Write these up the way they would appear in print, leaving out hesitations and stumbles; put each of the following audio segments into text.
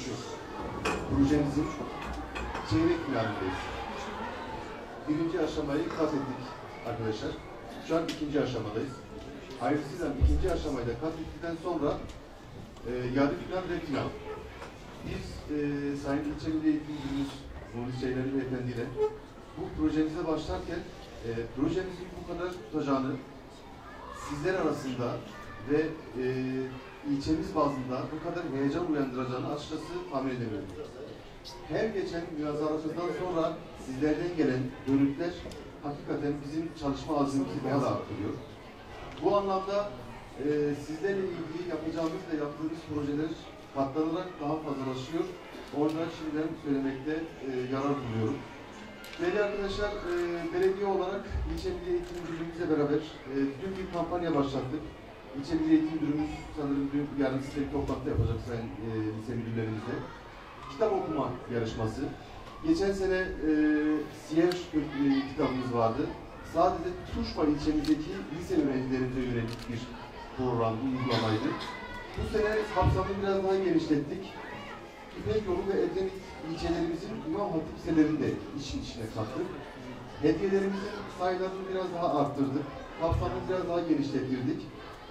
başlıyor. Projemizin çeyrek finalindeyız. Birinci aşamayı kat ettik arkadaşlar. Şu an ikinci aşamadayız. Hayırlısıyla ikinci aşamayı da kat ettikten sonra yarı final ve final. Biz Sayın İlçe Milli Eğitim Müdürümüz Muhlis Ceylan'ın efendiyle bu projemize başlarken projemizin bu kadar tutacağını sizler arasında ve ilçemiz bazında bu kadar heyecan uyandıracağını açıkçası tahmin edemiyorum. Her geçen münazaralarımızdan sonra sizlerden gelen dönütler hakikaten bizim çalışma azmimizi daha da arttırıyor. Bu anlamda sizlerle ilgili yapacağımız ve yaptığımız projeler katlanarak daha fazlalaşıyor. Orada şimdiden söylemekte yarar buluyorum. Değerli arkadaşlar, belediye olarak İlçe Milli Eğitim Müdürlüğümüzle beraber dün bir kampanya başlattık. İlçe Milli Eğitim Müdürümüz sanırım dün yarın size bir toplantı yapacak sayın lise müdürlerimizle. Kitap okuma yarışması. Geçen sene Siyer kitabımız vardı. Sadece Tuşba ilçemizdeki lise öğrencilerimize yönelik bir program, uygulamaydı. Bu sene kapsamını biraz daha genişlettik. İpek Yolu ve Edremit ilçelerimizin İmam Hatip liselerinde işin içine kattık. Hediyelerimizin sayılarını biraz daha arttırdık. Kapsamını biraz daha genişlettirdik.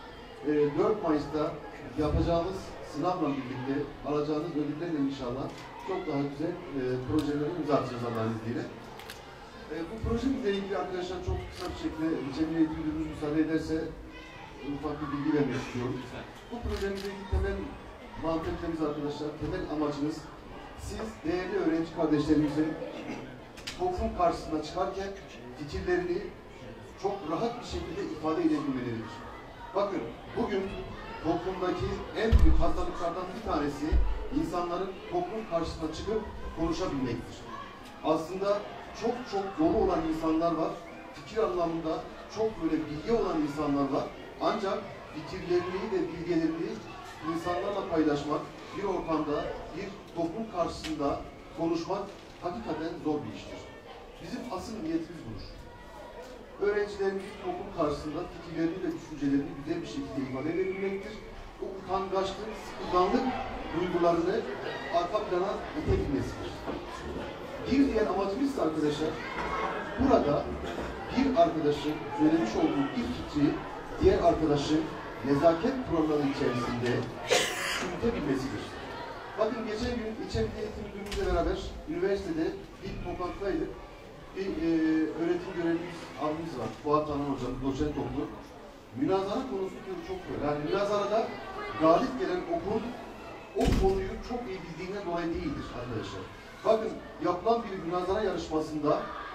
4 Mayıs'ta yapacağımız sınavla birlikte alacağınız ödüllerle inşallah çok daha güzel projelere imza atacağız Allah'ın izniyle. Bu projemizle ilgili arkadaşlar çok kısa bir şekilde İlçe Milli Eğitim Müdürümüz müsaade ederse ufak bir bilgi vermek istiyorum. Bu projemizdeki temel mantıklarımız arkadaşlar, temel amacımız siz değerli öğrenci kardeşlerimizin toplum karşısına çıkarken fikirlerini çok rahat bir şekilde ifade edebilmeleridir. Bakın bugün toplumdaki en büyük hastalıklardan bir tanesi insanların toplum karşısına çıkıp konuşabilmektir. Aslında çok dolu olan insanlar var. Fikir anlamında çok böyle bilgi olan insanlar var. Ancak fikirlerini ve bilgilerini insanlarla paylaşmak, bir ortamda, bir toplum karşısında konuşmak hakikaten zor bir iştir. Bizim asıl niyetimiz budur. Öğrencilerimizin toplum karşısında fikirlerini ve düşüncelerini güzel bir şekilde ifade edebilmektir. O utangaçlık, sıkılganlık duygularını arka plana itebilmesidir. Bir diğer amacımız ise arkadaşlar, burada bir arkadaşın söylemiş olduğu bir fikri diğer arkadaşın nezaket kuralları içerisinde yürütebilmesidir. Bakın geçen gün İlçe Milli Eğitim Müdürlüğümüzle beraber üniversitede bir toplantıdaydık. Bir öğretim görevlimiz abimiz var. Fuat Tanan hocam, doçent oldu. Münazara konusu çok böyle. Yani münazarada galip gelen okul o konuyu çok iyi bildiğinden dolayı değildir arkadaşlar. Bakın yapılan bir münazara yarışmasında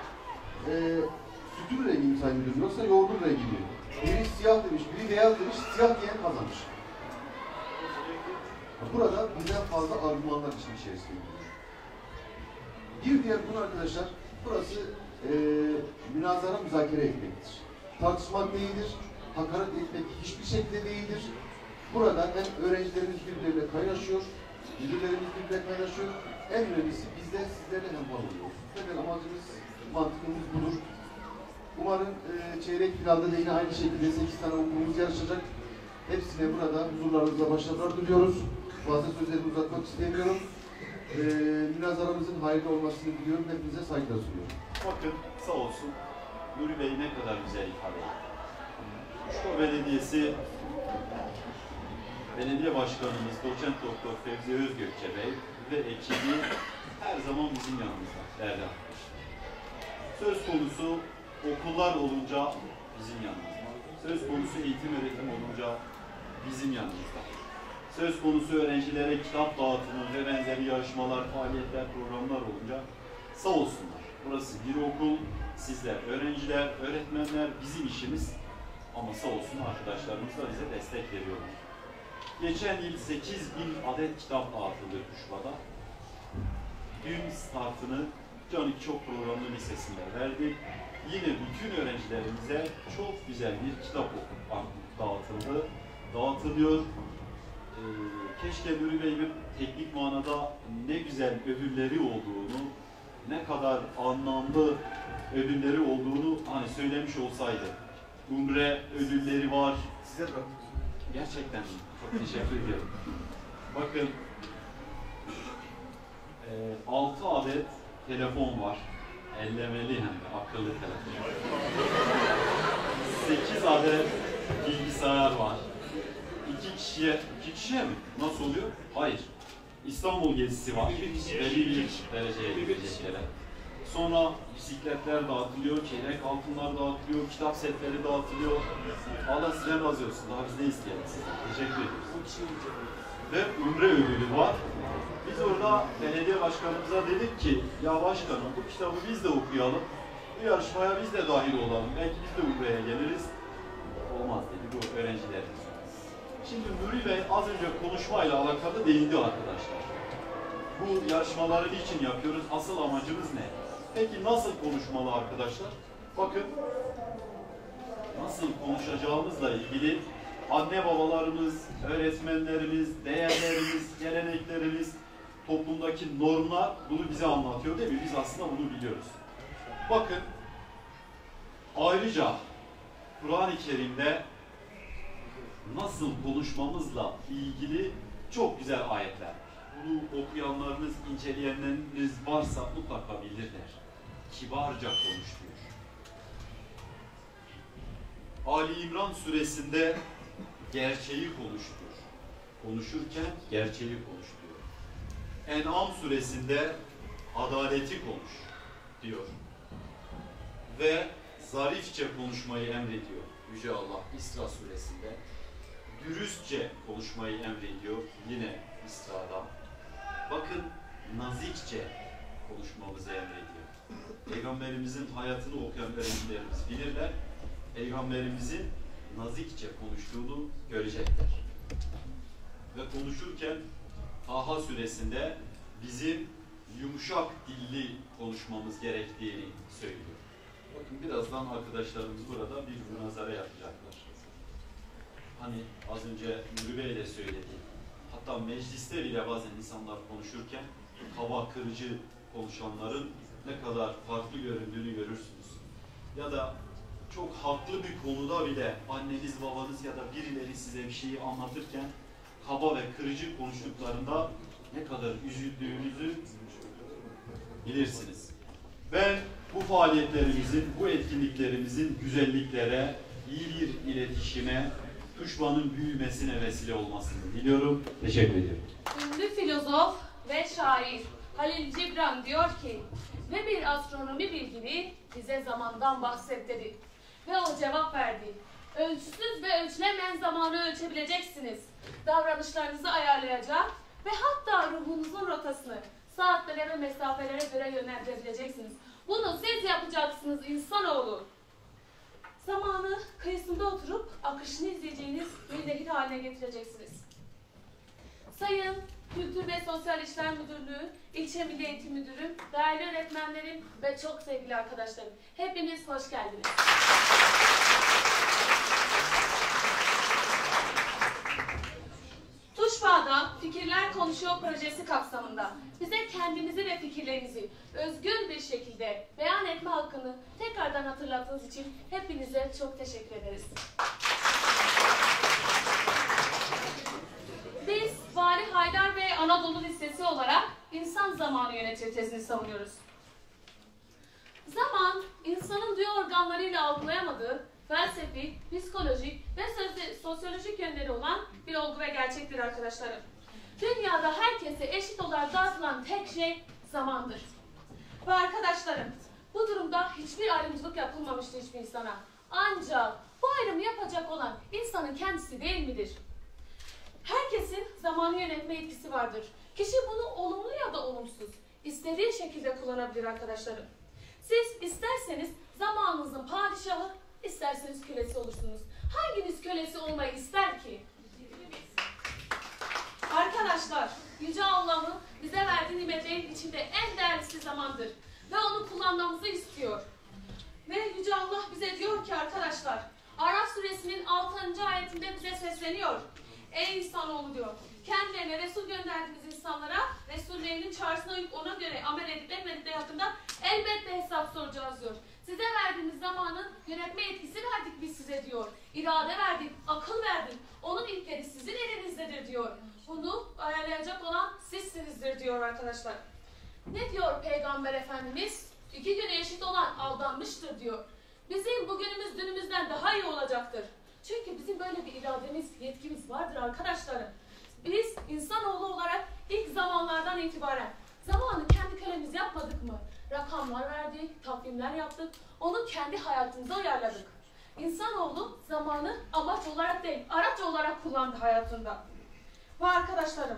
sütün rengi mi sayın müdürüm yoksa yoğurdun rengi mi? Biri siyah demiş, biri beyaz demiş, siyah diyen kazanmış. Burada birden fazla argümanlar için içerisindedir. Bir diğer konu arkadaşlar, burası münazara müzakere etmektir. Tartışmak değildir, hakaret etmek hiçbir şekilde değildir. Burada hem öğrencilerimiz birbirleriyle kaynaşıyor, müdürlerimiz birbirleriyle kaynaşıyor. En önemlisi biz de sizlerle hemhal oluyoruz. Temel amacımız, mantıkımız budur. Umarım çeyrek finalde de yine aynı şekilde 8 tane okulumuz yarışacak. Hepsine burada huzurlarınızla başarılar diliyoruz. Fazla sözlerimi uzatmak istemiyorum. Münazaramızın hayırlı olmasını diliyorum. Hepinize saygılar sunuyorum. Bakın sağ olsun Nuri Bey ne kadar güzel ifade etti. Uşko Belediyesi Belediye Başkanımız Doçent Doktor Fevzi Özgökçe Bey ve ekibi her zaman bizim yanımızda değerli arkadaşlar. Söz konusu okullar olunca bizim yanımızda. Söz konusu eğitim öğretim olunca bizim yanımızda. Söz konusu öğrencilere kitap dağıtımı ve benzeri yarışmalar, faaliyetler, programlar olunca sağ olsunlar. Burası bir okul, sizler öğrenciler, öğretmenler bizim işimiz ama sağ olsun arkadaşlarımız da bize destek veriyorlar. Geçen yıl 8.000 adet kitap dağıtıldı Kuşba'da. Dün startını Canik Çok Programlı Lisesi'nde verdik. Yine bütün öğrencilerimize çok güzel bir kitap dağıtıldı. Dağıtılıyor. Keşke Nuri Bey bir teknik manada ne güzel ödülleri olduğunu, ne kadar anlamlı ödülleri olduğunu hani söylemiş olsaydı. Umre ödülleri var. Size bıraktık. Gerçekten çok teşekkür ediyorum. Bakın 6 adet telefon var. Ellemeli hem de akıllı telefon. 8 adet bilgisayar var. 2 kişiye mi? Nasıl oluyor? Hayır. İstanbul gezisi var. Belli bir dereceye gidecekleri. Sonra bisikletler dağıtılıyor, çeyrek altınlar dağıtılıyor, kitap setleri dağıtılıyor. Allah size razı olsun. Daha biz ne isteyelim sizden? Teşekkür ediyoruz. Ve Umre ödülü var. Biz orada belediye başkanımıza dedik ki, ya başkanım bu kitabı biz de okuyalım. Bu yarışmaya biz de dahil olalım. Belki biz de Umre'ye geliriz. Olmaz dedi bu öğrencilerimiz. Şimdi Nuri Bey az önce konuşmayla alakalı değindi arkadaşlar. Bu yarışmaları niçin yapıyoruz? Asıl amacımız ne? Peki nasıl konuşmalı arkadaşlar? Bakın, nasıl konuşacağımızla ilgili anne babalarımız, öğretmenlerimiz, değerlerimiz, geleneklerimiz, toplumdaki normlar bunu bize anlatıyor değil mi? Biz aslında bunu biliyoruz. Bakın, ayrıca Kur'an-ı Kerim'de nasıl konuşmamızla ilgili çok güzel ayetler var. Bunu okuyanlarınız, inceleyenleriniz varsa mutlaka bilirler. Kibarca konuş diyor. Ali İmran suresinde gerçeği konuş diyor. Konuşurken gerçeği konuş diyor. En'am suresinde adaleti konuş diyor. Ve zarifçe konuşmayı emrediyor Yüce Allah İsra suresinde. Dürüstçe konuşmayı emrediyor yine İsra'da. Bakın nazikçe konuşmamızı emrediyor. Peygamberimizin hayatını okuyan öğrencilerimiz bilirler. Peygamberimizin nazikçe konuştuğunu görecekler. Ve konuşurken Taha suresinde bizim yumuşak dilli konuşmamız gerektiğini söylüyor. Bakın birazdan arkadaşlarımız burada bir münazara yapacaklar. Hani az önce Nuri Bey de söyledi. Hatta mecliste bile bazen insanlar konuşurken kaba kırıcı konuşanların ne kadar farklı göründüğünü görürsünüz. Ya da çok haklı bir konuda bile anneniz, babanız ya da birileri size bir şeyi anlatırken kaba ve kırıcı konuştuklarında ne kadar üzüldüğünüzü bilirsiniz. Ben bu faaliyetlerimizin, bu etkinliklerimizin güzelliklere, iyi bir iletişime, Tuşba'nın büyümesine vesile olmasını diliyorum. Teşekkür ediyorum. Ünlü filozof ve şair Halil Cibran diyor ki, ve bir astronomi bilgini bize zamandan bahset dedi. Ve o cevap verdi. Ölçüsüz ve ölçülemeyen zamanı ölçebileceksiniz. Davranışlarınızı ayarlayacak ve hatta ruhunuzun rotasını saatlere ve mesafelere göre yönlendirebileceksiniz. Bunu siz yapacaksınız insanoğlu. Zamanı kıyısında oturup akışını izleyeceğiniz bir nehir haline getireceksiniz. Sayın Kültür ve Sosyal İşler Müdürlüğü, İlçe Milli Eğitim Müdürüm, değerli öğretmenlerim ve çok sevgili arkadaşlarım. Hepiniz hoş geldiniz. Tuşba'da Fikirler Konuşuyor projesi kapsamında bize kendinizi ve fikirlerinizi özgür bir şekilde beyan etme hakkını tekrardan hatırlattığınız için hepinize çok teşekkür ederiz. Biz Vali Haydar Bey Anadolu Lisesi olarak insan zamanı yönetici tezini savunuyoruz. Zaman, insanın duyu organlarıyla algılayamadığı felsefi, psikolojik ve sosyolojik yönleri olan bir olgu ve gerçektir arkadaşlarım. Dünyada herkese eşit olarak dağıtılan tek şey zamandır. Ve arkadaşlarım, bu durumda hiçbir ayrımcılık yapılmamıştır hiçbir insana. Ancak bu ayrımı yapacak olan insanın kendisi değil midir? Herkesin zamanı yönetme yetkisi vardır. Kişi bunu olumlu ya da olumsuz istediği şekilde kullanabilir arkadaşlarım. Siz isterseniz zamanınızın padişahı, İsterseniz kölesi olursunuz. Hanginiz kölesi olmayı ister ki? Arkadaşlar, Yüce Allah'ın bize verdiği nimetlerin içinde en değerlisi zamandır. Ve onu kullanmamızı istiyor. Ve Yüce Allah bize diyor ki arkadaşlar, Araf suresinin 6. ayetinde bize sesleniyor. Ey insanoğlu diyor, kendilerine Resul gönderdiğimiz insanlara Resullerinin çağrısına uyup ona göre amel edip etmedikleri hakkında elbette hesap soracağız diyor. Size verdiğimiz zamanın yönetme yetkisi verdik biz size diyor. İrade verdik, akıl verdik. Onun ilkleri sizin elinizdedir diyor. Bunu ayarlayacak olan sizsinizdir diyor arkadaşlar. Ne diyor Peygamber Efendimiz? İki güne eşit olan aldanmıştır diyor. Bizim bugünümüz dünümüzden daha iyi olacaktır. Çünkü bizim böyle bir irademiz, yetkimiz vardır arkadaşlarım. Biz insanoğlu olarak ilk zamanlardan itibaren zamanı kendi kölemiz yapmadık mı? Rakamlar verdik, takvimler yaptık, onu kendi hayatımıza uyarladık. İnsanoğlu zamanı amaç olarak değil, araç olarak kullandı hayatında. Ve arkadaşlarım,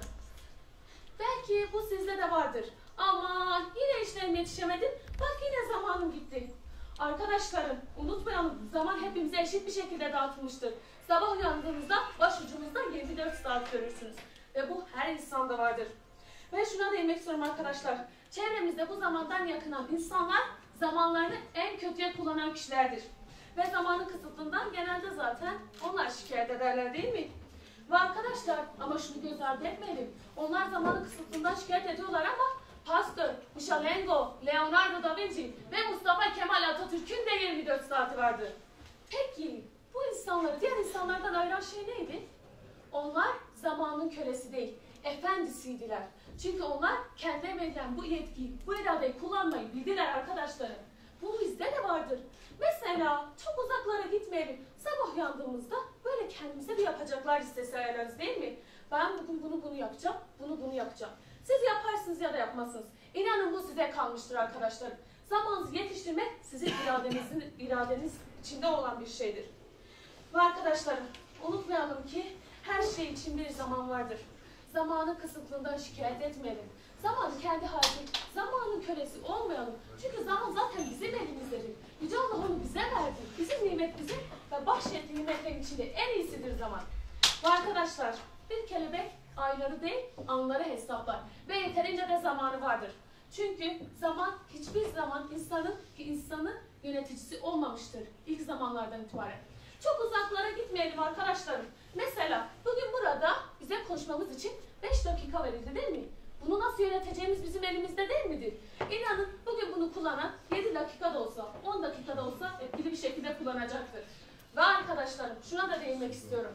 belki bu sizde de vardır. Aman yine işlerim yetişemedim, bak yine zamanım gitti. Arkadaşlarım, unutmayalım, zaman hepimize eşit bir şekilde dağıtılmıştır. Sabah uyandığınızda başucunuzda 24 saat görürsünüz. Ve bu her insanda vardır. Ve şuna değinmek istiyorum arkadaşlar. Çevremizde bu zamandan yakınan insanlar zamanlarını en kötüye kullanan kişilerdir. Ve zamanın kısıtlığından genelde zaten onlar şikayet ederler değil mi? Ve arkadaşlar ama şunu göz ardı etmeyelim. Onlar zamanın kısıtlığından şikayet ediyorlar ama Pasteur, Michelangelo, Leonardo da Vinci ve Mustafa Kemal Atatürk'ün de 24 saati vardı. Peki bu insanları diğer insanlardan ayıran şey neydi? Onlar zamanın kölesi değil, efendisiydiler. Çünkü onlar kendilerine verilen bu yetkiyi, bu iradeyi kullanmayı bildiler arkadaşlarım. Bu bizde de vardır. Mesela çok uzaklara gitmeyelim. Sabah uyandığımızda böyle kendimize bir yapacaklar listesi ayarlarız değil mi? Ben bugün bunu yapacağım, bunu yapacağım. Siz yaparsınız ya da yapmazsınız. İnanın bu size kalmıştır arkadaşlarım. Zamanınızı yetiştirmek sizin iradeniz içinde olan bir şeydir. Ve arkadaşlarım unutmayalım ki her şey için bir zaman vardır. Zamanın kısıtlığından şikayet etmeyelim. Zamanı kendi halinde, zamanın kölesi olmayalım. Çünkü zaman zaten bizim elimizdedir. Yüce Allah onu bize verdi. Bizim nimet bizim ve bahşettiği nimetlerin içinde en iyisidir zaman. Ve arkadaşlar bir kelebek ayları değil anları hesaplar. Ve yeterince de zamanı vardır. Çünkü zaman hiçbir zaman insanın yöneticisi olmamıştır ilk zamanlardan itibaren. Çok uzaklara gitmeyelim arkadaşlarım. Mesela bugün burada bize konuşmamız için 5 dakika verildi değil mi? Bunu nasıl yöneteceğimiz bizim elimizde değil midir? İnanın bugün bunu kullanan 7 dakikada olsa, 10 dakikada olsa etkili bir şekilde kullanacaktır. Ve arkadaşlarım şuna da değinmek istiyorum.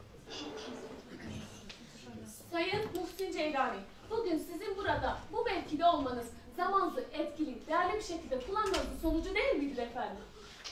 Sayın Muhsin Ceylani, bugün sizin burada bu mevkide olmanız zamanınızı etkili, değerli bir şekilde kullanmanızın sonucu değil midir efendim?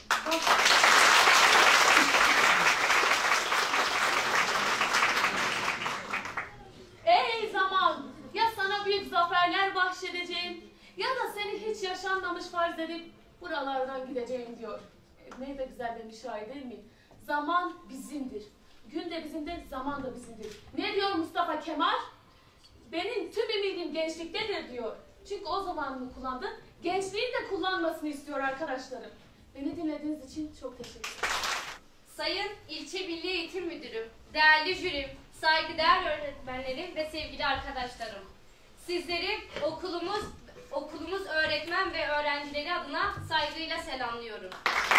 Ey zaman! Ya sana büyük zaferler bahşedeceğim ya da seni hiç yaşanmamış farz edip buralardan gideceğim diyor. Ne de güzel demiş şair değil mi? Zaman bizimdir. Gün de bizimdir, zaman da bizimdir. Ne diyor Mustafa Kemal? Benim tüm ümidim gençliktedir diyor. Çünkü o zamanını kullandı. Gençliği de kullanmasını istiyor arkadaşlarım. Beni dinlediğiniz için çok teşekkür ederim. Sayın İlçe Milli Eğitim Müdürüm, değerli jürim, saygıdeğer öğretmenlerim ve sevgili arkadaşlarım. Sizleri okulumuz öğretmen ve öğrencileri adına saygıyla selamlıyorum.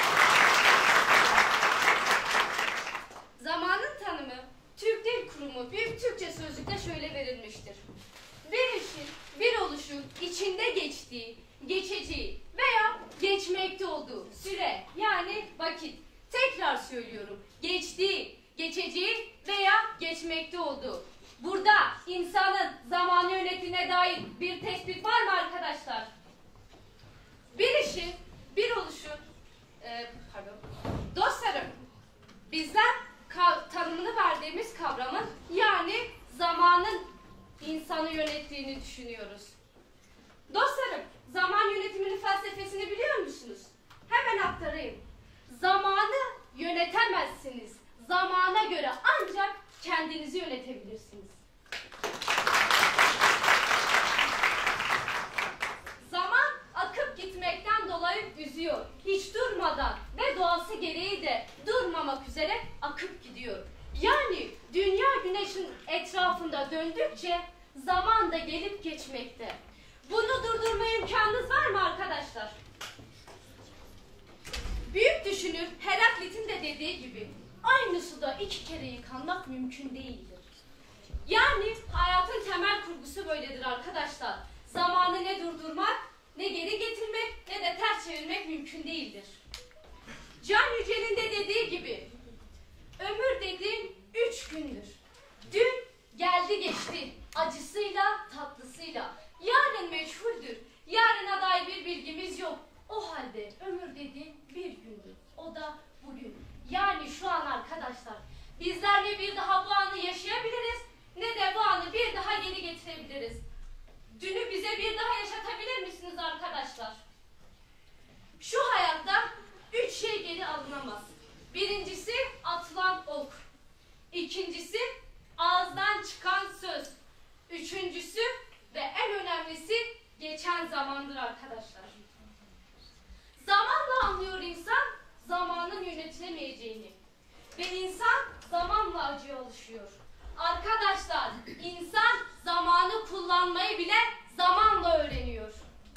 Zamanın tanımı Türk Dil Kurumu Büyük Türkçe Sözlük'te şöyle verilmiştir. Bir işin, bir oluşun içinde geçtiği, geçeceği veya geçmekte olduğu süre yani vakit. Tekrar söylüyorum. Geçtiği, geçeceği veya geçmekte olduğu. Burada insanın zamanı yönettiğine dair bir tespit var mı arkadaşlar? Bir işin, bir oluşun, dostlarım, bizler tanımını verdiğimiz kavramın yani zamanın insanı yönettiğini düşünüyoruz. Dostlarım, zaman yönetiminin felsefesini biliyor musunuz? Hemen aktarayım. Zamanı yönetemezsiniz. Zamana göre ancak kendinizi yönetebilirsiniz. Zaman akıp gitmekten dolayı üzüyor. Hiç durmadan ve doğası gereği de durmamak üzere akıp gidiyor. Yani dünya güneşin etrafında döndükçe zaman da gelip geçmekte. Bunu durdurma imkanınız var mı arkadaşlar? Büyük düşünür Heraklit'in de dediği gibi aynı suda 2 kere yıkanmak mümkün değildir. Yani hayatın temel kurgusu böyledir arkadaşlar. Zamanı ne durdurmak, ne geri getirmek, ne de ters çevirmek mümkün değildir. Can Yücel'in de dediği gibi ömür dediğin 3 gündür. Dün geldi geçti, acısıyla tatlısıyla. Yarın meçhuldür, bize bir daha yaşatabilir misiniz arkadaşlar? Şu hayatta 3 şey geri alınamaz. Birincisi atılan ok. İkincisi ağızdan çıkan söz. Üçüncüsü ve en önemlisi geçen zamandır arkadaşlar. Zamanla anlıyor insan zamanın yönetilemeyeceğini. Ve insan zamanla acıya alışıyor. Arkadaşlar, insan zamanı kullanmayı bile zamanla öğreniyor.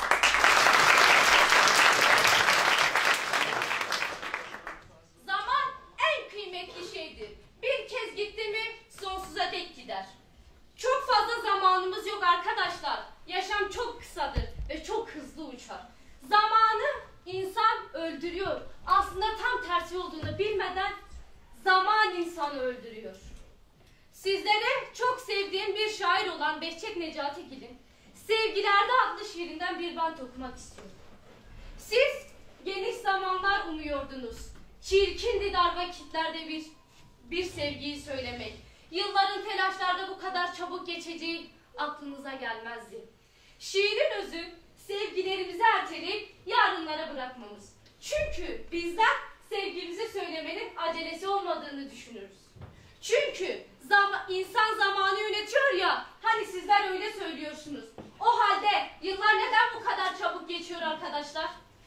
Zaman en kıymetli şeydir. Bir kez gitti mi sonsuza dek gider. Çok fazla zamanımız yok arkadaşlar. Yaşam çok kısadır ve çok hızlı uçar. Zamanı insan öldürüyor. Aslında tam tersi olduğunu bilmeden zaman insanı öldürüyor. Sizlere çok sevdiğim bir şair olan Behçet Necatigil'in Sevgilerde adlı şiirinden bir bant okumak istiyorum. Siz geniş zamanlar umuyordunuz. Çirkindi dar vakitlerde bir sevgiyi söylemek. Yılların telaşlarda bu kadar çabuk geçeceği aklınıza gelmezdi. Şiirin özü sevgilerimizi erteleyip yarınlara bırakmamız. Çünkü bizler sevgimizi söylemenin acelesi olmadığını düşünürüz. Çünkü insan zamanı yönetiyor ya, hani sizler öyle söylüyorsunuz. O halde yıllar neden bu kadar çabuk geçiyor arkadaşlar?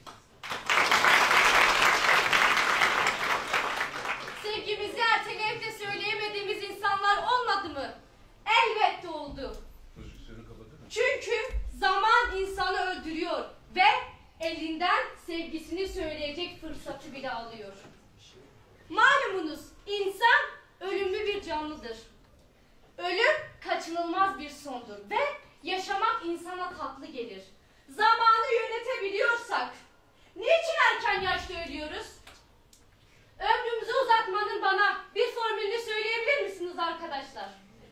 Sevgimizi erteleyip de söyleyemediğimiz insanlar olmadı mı? Elbette oldu. Çünkü zaman insanı öldürüyor ve elinden sevgisini söyleyecek fırsatı bile alıyor. Malumunuz insan ölümlü bir canlıdır. Ölüm kaçınılmaz bir sondur ve yaşamak insana tatlı gelir. Zamanı yönetebiliyorsak niçin erken yaşta ölüyoruz? Ömrümüzü uzatmanın bana bir formülünü söyleyebilir misiniz arkadaşlar?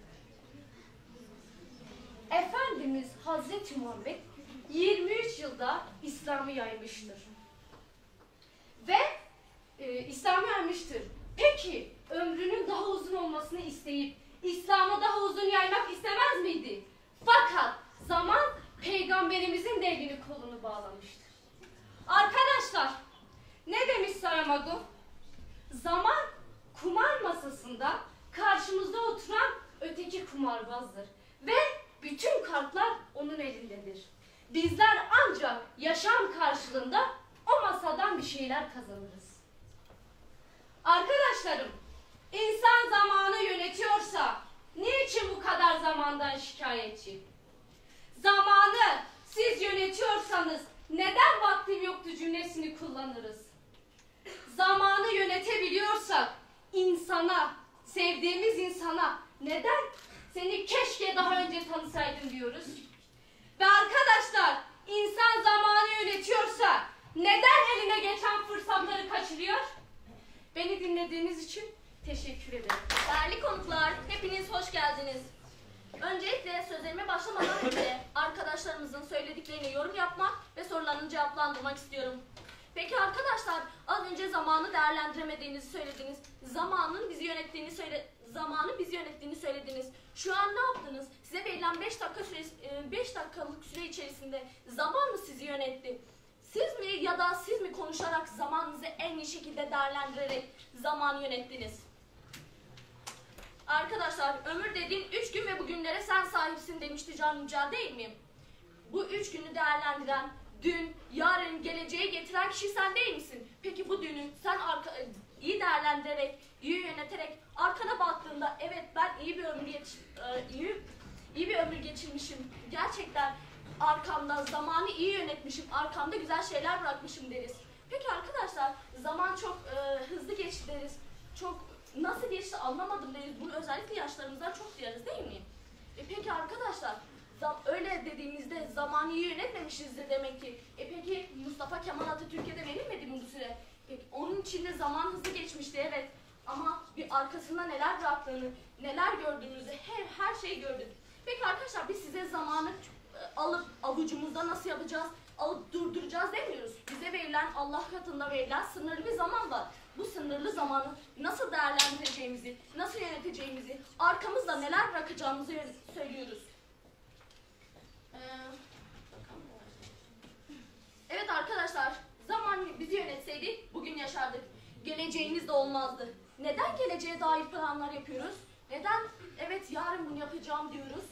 Efendimiz Hazreti Muhammed 23 yılda İslam'ı yaymıştır. Ve İslam'ı yaymıştır. Peki ömrünün daha uzun olmasını isteyip İslam'ı daha uzun yaymak istemez miydi? Fakat zaman peygamberimizin de elini kolunu bağlamıştır. Arkadaşlar ne demiş Saramago? Zaman kumar masasında karşımızda oturan öteki kumarbazdır. Ve bütün kartlar onun elindedir. Bizler ancak yaşam karşılığında o masadan bir şeyler kazanırız. Arkadaşlarım, insan zamanı yönetiyorsa niçin bu kadar zamandan şikayetçi? Zamanı siz yönetiyorsanız neden vaktim yoktu cümlesini kullanırız? Zamanı yönetebiliyorsak insana, sevdiğimiz insana neden seni keşke daha önce tanısaydım diyoruz? Ve arkadaşlar, insan zamanı yönetiyorsa neden eline geçen fırsatları kaçırıyor? Beni dinlediğiniz için teşekkür ederim. Değerli konuklar, hepiniz hoş geldiniz. Öncelikle sözlerime başlamadan önce arkadaşlarımızın söylediklerini yorum yapmak ve sorularını cevaplandırmak istiyorum. Peki arkadaşlar, az önce zamanı değerlendiremediğinizi söylediniz. Zamanı bizi yönettiğini söylediniz. Şu an ne yaptınız? Size verilen 5 dakikalık süre içerisinde zaman mı sizi yönetti? Siz mi ya da siz mi konuşarak zamanınızı en iyi şekilde değerlendirerek zamanı yönettiniz? Arkadaşlar, ömür dediğin 3 gün ve bu günlere sen sahipsin demişti Can Yücel, değil mi? Bu 3 günü değerlendiren, dün, yarın, geleceği getiren kişi sen değil misin? Peki bu dünü sen iyi değerlendirerek, iyi yöneterek arkana baktığında evet ben iyi bir ömür geçirmişim. Gerçekten arkamda zamanı iyi yönetmişim, arkamda güzel şeyler bırakmışım deriz. Peki arkadaşlar, zaman çok hızlı geçti deriz. Çok nasıl geçti anlamadım deriz. Bunu özellikle yaşlarımızdan çok duyarız, değil mi? Peki arkadaşlar, öyle dediğimizde zamanı iyi yönetmemişizdir demek ki. Peki Mustafa Kemal Atatürk'e de verilmedi mi bu süre? Peki onun içinde zaman hızlı geçmişti, evet. Ama bir arkasında neler bıraktığını, neler gördüğümüzü, her şeyi gördük. Peki arkadaşlar, biz size zamanı alıp avucumuzda nasıl yapacağız, alıp durduracağız demiyoruz. Bize verilen, Allah katında verilen sınırlı bir zaman var. Bu sınırlı zamanı nasıl değerlendireceğimizi, nasıl yöneteceğimizi, arkamızda neler bırakacağımızı söylüyoruz. olmazdı. Neden geleceğe dair planlar yapıyoruz? Neden evet yarın bunu yapacağım diyoruz?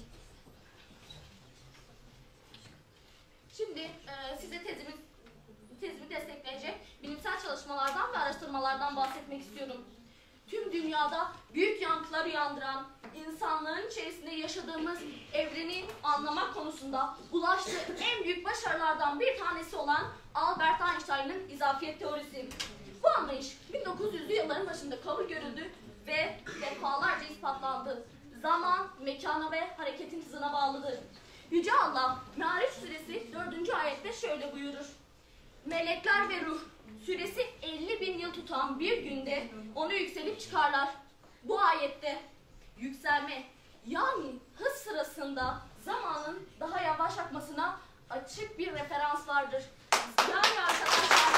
Şimdi size tezimi destekleyecek bilimsel çalışmalardan ve araştırmalardan bahsetmek istiyorum. Tüm dünyada büyük yankılar uyandıran, insanlığın içerisinde yaşadığımız evreni anlamak konusunda ulaştığı en büyük başarılardan bir tanesi olan Albert Einstein'ın izafiyet teorisi. Bu anlayış 1900'lü yılların başında kabul görüldü ve defalarca ispatlandı. Zaman, mekana ve hareketin hızına bağlıdır. Yüce Allah, Me'ariç suresi 4. ayette şöyle buyurur. Melekler ve ruh, süresi 50.000 yıl tutan bir günde onu yükselip çıkarlar. Bu ayette yükselme yani hız sırasında zamanın daha yavaş akmasına açık bir referans vardır. Yani arkadaşlar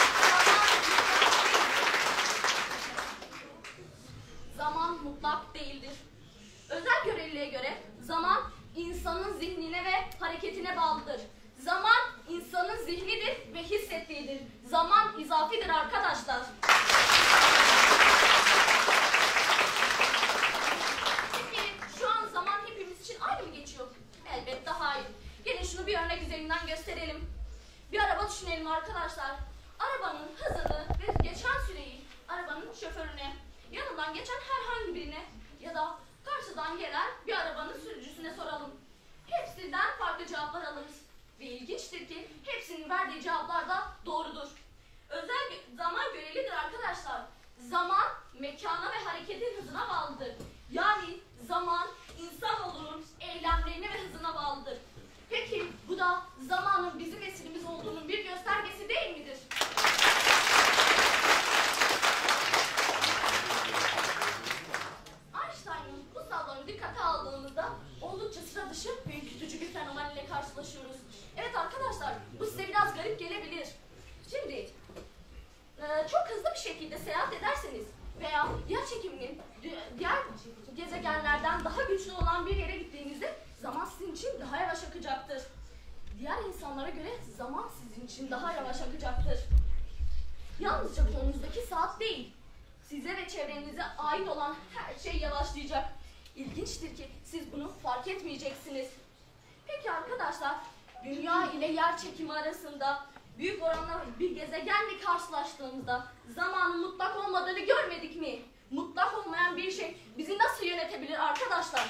zaman mutlak değildir. Özel göreliliğe göre zaman insanın zihnine ve hareketine bağlıdır. Zaman insanın zihnidir ve hissettiğidir. Zaman izafidir arkadaşlar. Peki şu an zaman hepimiz için aynı mı geçiyor? Elbette hayır. Gelin şunu bir örnek üzerinden gösterelim. Bir araba düşünelim arkadaşlar. Arabanın hızını ve geçen süreyi arabanın şoförüne, yanından geçen herhangi birine ya da karşıdan gelen bir arabanın sürücüsüne soralım. Hepsinden farklı cevaplar alırız. Ve ilginçtir ki hepsinin verdiği cevaplar da doğrudur. Özel zaman görelidir arkadaşlar. Zaman mekana ve hareketin hızına bağlıdır. Yani zaman insanoğlunun eylemlerine ve hızına bağlıdır. Peki bu da zamanın bizim esirimiz olduğunun bir göstergesi değil midir? Einstein'ın bu savlarını dikkate aldığımızda oldukça sıra dışı ve ürkütücü bir fenomen ile karşılaşıyoruz. Evet arkadaşlar, bu size biraz garip gelebilir. Şimdi çok hızlı bir şekilde seyahat ederseniz veya yer çekiminin diğer gezegenlerden daha güçlü olan bir yere gittiğinizde zaman sizin için daha yavaş akacaktır. Diğer insanlara göre zaman sizin için daha yavaş akacaktır. Yalnızca kolunuzdaki saat değil, size ve çevrenize ait olan her şey yavaşlayacak. İlginçtir ki siz bunu fark etmeyeceksiniz. Peki arkadaşlar, dünya ile yer çekimi arasında büyük oranla bir gezegenle karşılaştığımızda zamanın mutlak olmadığını görmedik mi? Mutlak olmayan bir şey bizi nasıl yönetebilir arkadaşlar?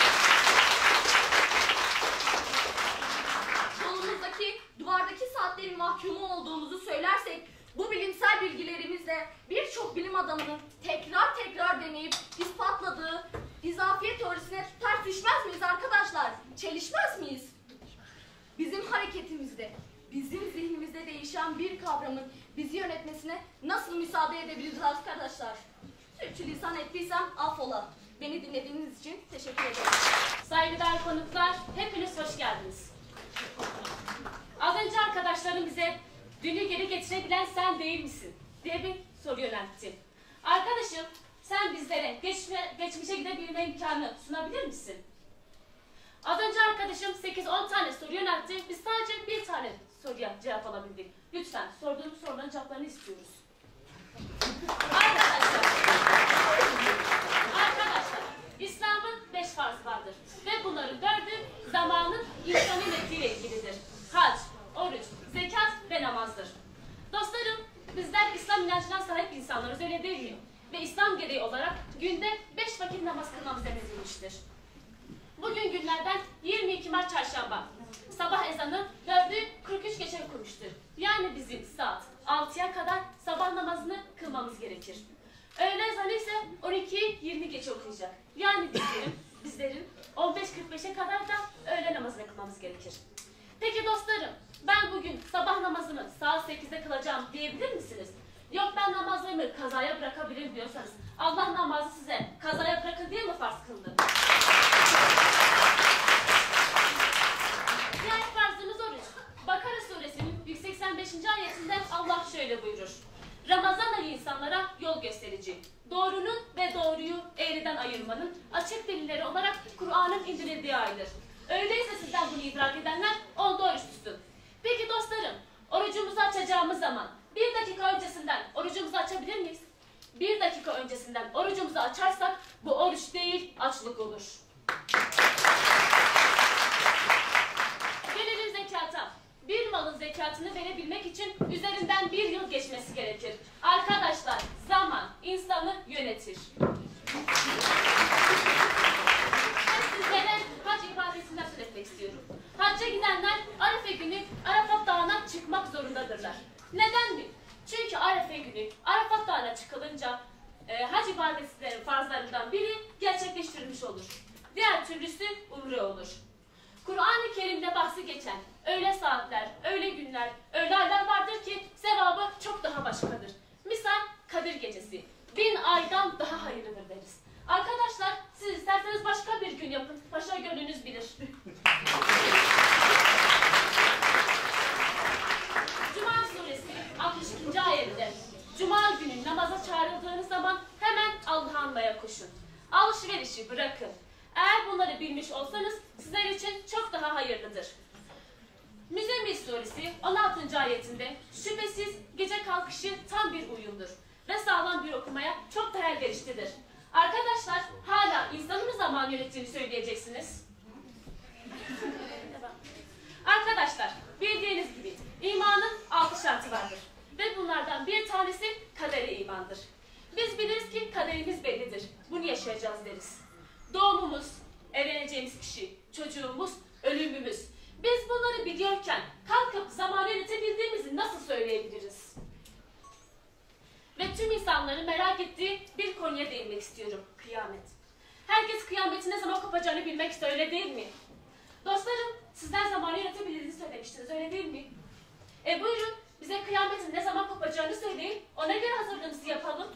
Kolumuzdaki, duvardaki saatlerin mahkumu olduğumuzu söylersek, bu bilimsel bilgilerimizle birçok bilim adamının tekrar deneyip ispatladığı izafiyet teorisine ters düşmez miyiz arkadaşlar? Çelişmez miyiz? Bizim hareketimizde, bizim zihnimizde değişen bir kavramın bizi yönetmesine nasıl müsaade edebiliriz arkadaşlar? Sürçülisan ettiysem affola. Beni dinlediğiniz için teşekkür ederim. Saygıdeğer konuklar, hepiniz hoş geldiniz. Az önce arkadaşlarım bize dünü geri getirebilen sen değil misin diye bir soru yöneltti. Arkadaşım, sen bizlere geçmişe gidebilme imkanı sunabilir misin? Az önce arkadaşım 8-10 tane soru yöneltti. Biz sadece bir tane soruya cevap alabildik. Lütfen sorduğumuz soruların cevaplarını istiyoruz. Arkadaşlar, İslam'ın 5 farzı vardır. Ve bunların 4'ü zamanın insanın yönetimiyle ilgilidir. Hac, oruç, zekat ve namazdır. Dostlarım, bizler İslam inancına sahip insanlarız, öyle değil mi? Ve İslam gereği olarak günde 5 vakit namaz kılmamız emredilmiştir. Bugün günlerden 22 Mart Çarşamba. Sabah ezanı 4'ü 43 geçe okumuştur. Yani bizim saat 6'ya kadar sabah namazını kılmamız gerekir. Öğle ezanı ise 12'yi 20 geçe okuyacak. Yani bizlerin 15.45'e kadar da öğle namazını kılmamız gerekir. Peki dostlarım, ben bugün sabah namazını saat 8'de kılacağım diyebilir misiniz? Yok ben namazlarımı kazaya bırakabilirim diyorsanız Allah namazı size kazaya bırakın diye mi farz kıldı? Diğer farzımız oruç. Bakara suresinin 185. ayetinde Allah şöyle buyurur. Ramazan ayı insanlara yol gösterici, doğrunun ve doğruyu eğriden ayırmanın açık delilleri olarak Kur'an'ın indirildiği aydır. Öyleyse sizden bunu idrak edenler oldu oruç tutun. Peki dostlarım, orucumuzu açacağımız zaman 1 dakika öncesinden orucumuzu açabilir miyiz? 1 öncesinden orucumuzu açarsak bu oruç değil açlık olur. Gelelim zekata. Bir malın zekatını verebilmek için üzerinden 1 yıl geçmesi gerekir. Arkadaşlar, zaman insanı yönetir. Ben sizlere hac ibadetinden söz etmek istiyorum. Hacca gidenler Arefe günü Arafat Dağı'na çıkmak zorundadırlar. Neden mi? Çünkü Arefe günü Arafat Dağı'na çıkılınca hac ibadetlerinin farzlarından biri gerçekleştirilmiş olur. Diğer türlüsü umre olur. Kur'an-ı Kerim'de bahsi geçen öyle saatler, öyle günler, öyle aylar vardır ki sevabı çok daha başkadır. Misal Kadir Gecesi 1000 aydan daha hayırlıdır deriz. Arkadaşlar siz isterseniz başka bir gün yapın. Paşa gönlünüz bilir. Cuma suresi 62. ayette Cuma günü namaza çağrıldığınız zaman hemen Allah'ı anmaya koşun. Alışverişi bırakın. Eğer bunları bilmiş olsanız sizler için çok daha hayırlıdır. Müzzemmil suresi 16. ayetinde şüphesiz gece kalkışı tam bir uyumdur ve sağlam bir okumaya çok daha elverişlidir. Arkadaşlar hala insanın mı zaman yönettiğini söyleyeceksiniz? Arkadaşlar bildiğiniz gibi imanın 6 şartı vardır ve bunlardan bir tanesi kadere imandır. Biz biliriz ki kaderimiz bellidir. Bunu yaşayacağız deriz. Doğumumuz, evleneceğimiz kişi, çocuğumuz, ölümümüz. Biz bunları biliyorken kalkıp zamanı yönetebildiğimizi nasıl söyleyebiliriz? Ve tüm insanların merak ettiği bir konuya değinmek istiyorum. Kıyamet. Herkes kıyametin ne zaman kopacağını bilmek istiyor, öyle değil mi? Dostlarım, sizler zamanı yönetebildiğinizi söylemiştiniz, öyle değil mi? Buyurun, bize kıyametin ne zaman kopacağını söyleyin, ona göre hazırlığımızı yapalım.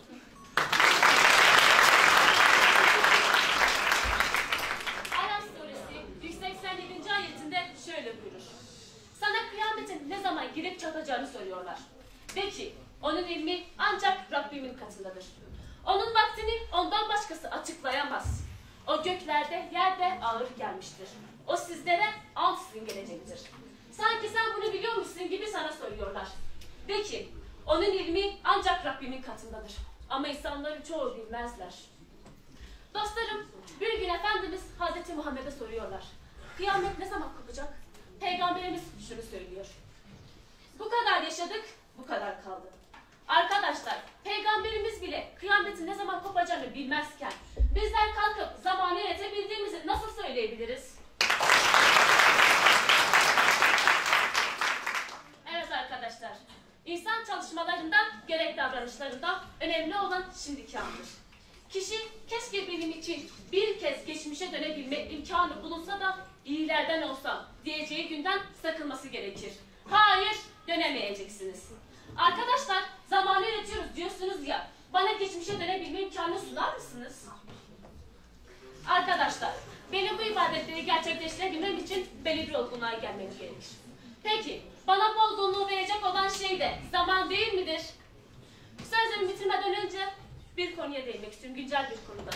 Araf suresi 187. ayetinde şöyle buyurur. Sana kıyametin ne zaman girip çatacağını soruyorlar. De ki, onun ilmi ancak Rabbimin katındadır. Onun vaktini ondan başkası açıklayamaz. O göklerde, yerde ağır gelmiştir. O sizlere ansızın gelecektir. Sanki sen bunu biliyormuşsun gibi sana soruyorlar. De ki, onun ilmi ancak Rabbimin katındadır. Ama insanların çoğu bilmezler. Dostlarım, bir gün Efendimiz Hazreti Muhammed'e soruyorlar. Kıyamet ne zaman kopacak? Peygamberimiz şunu söylüyor. Bu kadar yaşadık, bu kadar kaldı. Arkadaşlar, Peygamberimiz bile kıyametin ne zaman kopacağını bilmezken bizler kalkıp zamanı yönetebildiğimizi nasıl söyleyebiliriz? Evet arkadaşlar, insan çalışmalarında, gerek davranışlarında önemli olan şimdiki andır. Kişi keşke benim için bir kez geçmişe dönebilme imkanı bulunsa da iyilerden olsam diyeceği günden sakınması gerekir. Hayır, dönemeyeceksiniz. Arkadaşlar, zamanı yönetiyoruz diyorsunuz ya, bana geçmişe dönebilme imkanı sunar mısınız? Arkadaşlar, benim bu ibadetleri gerçekleştirebilmem için belli bir olgunluğa gelmem gerekir. Peki, bana bu olgunluğu verecek olan şey de zaman değil midir? Sözlerimi bitirmeden önce bir konuya değinmek istiyorum, güncel bir konuda.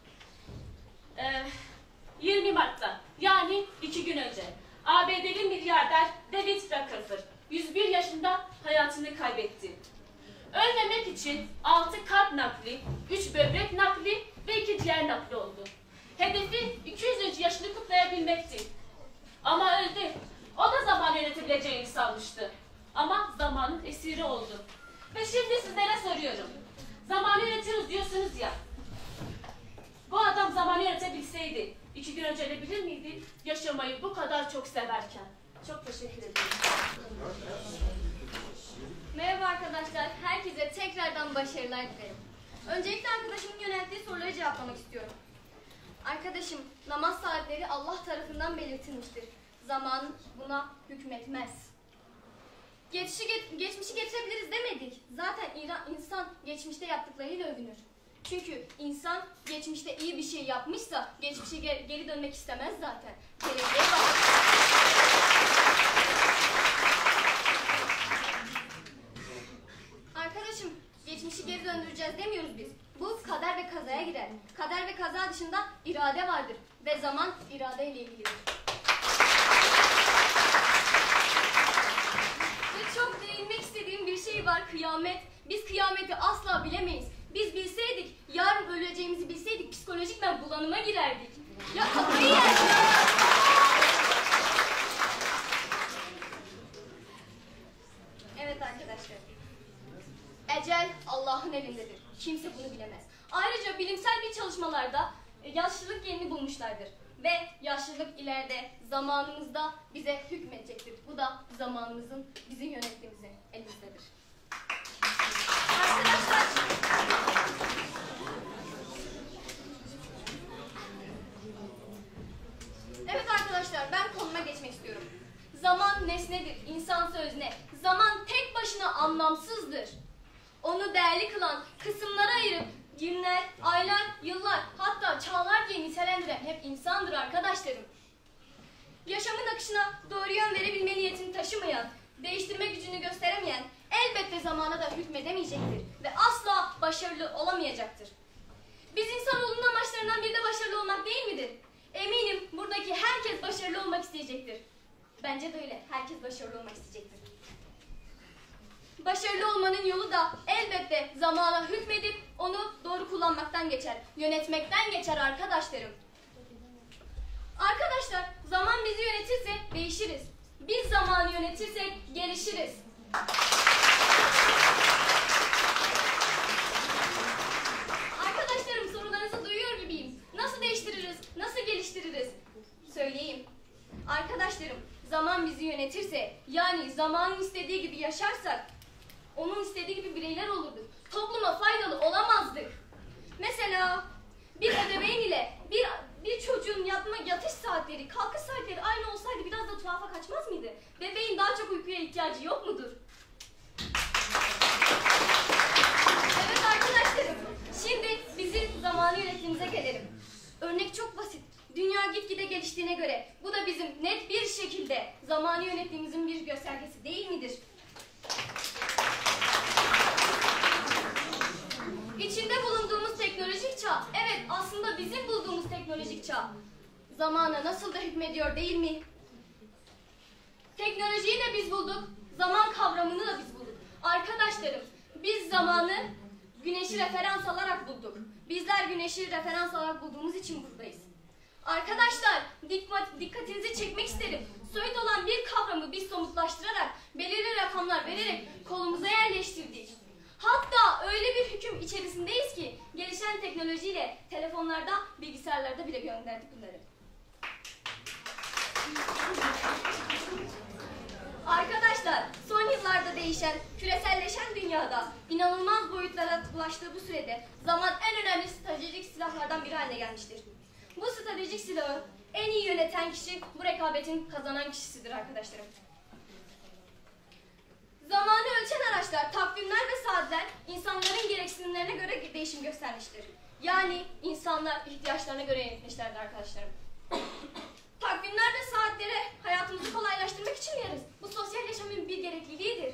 20 Mart'ta, yani 2 gün önce, ABD'li milyarder David Rockefeller 101 yaşında hayatını kaybetti. Ölmemek için 6 kalp nakli, 3 böbrek nakli ve 2 ciğer nakli oldu. Hedefi 200. yaşını kutlayabilmekti. Ama öldü. O da zaman yönetebileceğini sanmıştı. Ama zamanın esiri oldu. Ve şimdi sizlere soruyorum. Zamanı yönetiyoruz diyorsunuz ya. Bu adam zamanı yönetebilseydi 2 gün önce ölebilir miydi? Yaşamayı bu kadar çok severken. Çok teşekkür ederim. Merhaba arkadaşlar, herkese tekrardan başarılar dilerim. Öncelikle arkadaşımın yönelttiği soruları cevaplamak istiyorum. Arkadaşım, namaz saatleri Allah tarafından belirtilmiştir. Zaman buna hükmetmez. Geçmişi getirebiliriz demedik. Zaten insan geçmişte yaptıklarıyla övünür. Çünkü insan geçmişte iyi bir şey yapmışsa geçmişe geri dönmek istemez zaten. Geleceğe bak. Arkadaşım, geçmişi geri döndüreceğiz demiyoruz biz. Bu kader ve kazaya girer. Kader ve kaza dışında irade vardır. Ve zaman iradeyle ilgilidir. Ve çok değinmek istediğim bir şey var, kıyamet. Biz kıyameti asla bilemeyiz. Biz bilseydik düşünmekten bulanıma girerdik. Ya kafayı yerdik. Evet arkadaşlar. Ecel Allah'ın elindedir. Kimse bunu bilemez. Ayrıca bilimsel bir çalışmalarda yaşlılık yerini bulmuşlardır. Ve yaşlılık ileride zamanımızda bize hükmedecektir. Bu da zamanımızın bizim yönettiğimizin elimizdedir. Arkadaşlar, evet arkadaşlar, ben konuma geçmek istiyorum. Zaman nesnedir, insan özne. Zaman tek başına anlamsızdır. Onu değerli kılan, kısımlara ayırıp günler, aylar, yıllar, hatta çağlar diye nitelendiren hep insandır arkadaşlarım. Yaşamın akışına doğru yön verebilme niyetini taşımayan, değiştirme gücünü gösteremeyen elbette zamana da hükmedemeyecektir ve asla başarılı olamayacaktır. Biz insanoğlunun amaçlarından biri de başarılı olmak değil midir? Eminim buradaki herkes başarılı olmak isteyecektir. Bence de öyle, herkes başarılı olmak isteyecektir. Başarılı olmanın yolu da elbette zamana hükmedip onu doğru kullanmaktan geçer, yönetmekten geçer arkadaşlarım. Arkadaşlar, zaman bizi yönetirse değişiriz. Biz zamanı yönetirsek gelişiriz. Arkadaşlarım, sorularınızı duyuyor gibiyim. Nasıl değiştiririz, nasıl geliştiririz? Söyleyeyim. Arkadaşlarım, zaman bizi yönetirse, yani zamanın istediği gibi yaşarsak, onun istediği gibi bireyler olurduk. Topluma faydalı olamazdık. Mesela bir ebeveyn ile bir çocuğun yatış saatleri, kalkış saatleri aynı olsaydı biraz da tuhafa kaçmaz mıydı? Bebeğin daha çok uykuya ihtiyacı yok mudur? Evet arkadaşlarım, şimdi bizim zamanı yönettiğimize gelelim. Örnek çok basit. Dünya gitgide geliştiğine göre bu da bizim net bir şekilde zamanı yönettiğimizin bir göstergesi değil midir? İçinde bulunduğumuz teknolojik çağ, evet aslında bizim bulduğumuz teknolojik çağ, zamana nasıl da hükmediyor değil mi? Teknolojiyi de biz bulduk, zaman kavramını da biz bulduk. Arkadaşlarım, biz zamanı güneşi referans alarak bulduk. Bizler güneşi referans alarak bulduğumuz için buradayız. Arkadaşlar, dikkatinizi çekmek isterim. Soyut olan bir kavramı biz somutlaştırarak, belirli rakamlar vererek kolumuza yerleştirdik. Hatta öyle bir hüküm içerisindeyiz ki gelişen teknolojiyle telefonlarda, bilgisayarlarda bile gönderdik bunları. Arkadaşlar, son yıllarda değişen, küreselleşen dünyada inanılmaz boyutlara ulaştığı bu sürede zaman en önemli stratejik silahlardan biri haline gelmiştir. Bu stratejik silahı en iyi yöneten kişi bu rekabetin kazanan kişisidir arkadaşlarım. Zamanı ölçen araçlar, takvimler ve saatler insanların gereksinimlerine göre değişim göstermiştir. Yani insanlar ihtiyaçlarına göre yönetmişlerdir arkadaşlarım. Takvimler ve saatleri hayatımızı kolaylaştırmak için uyarız. Bu sosyal yaşamın bir gerekliliğidir.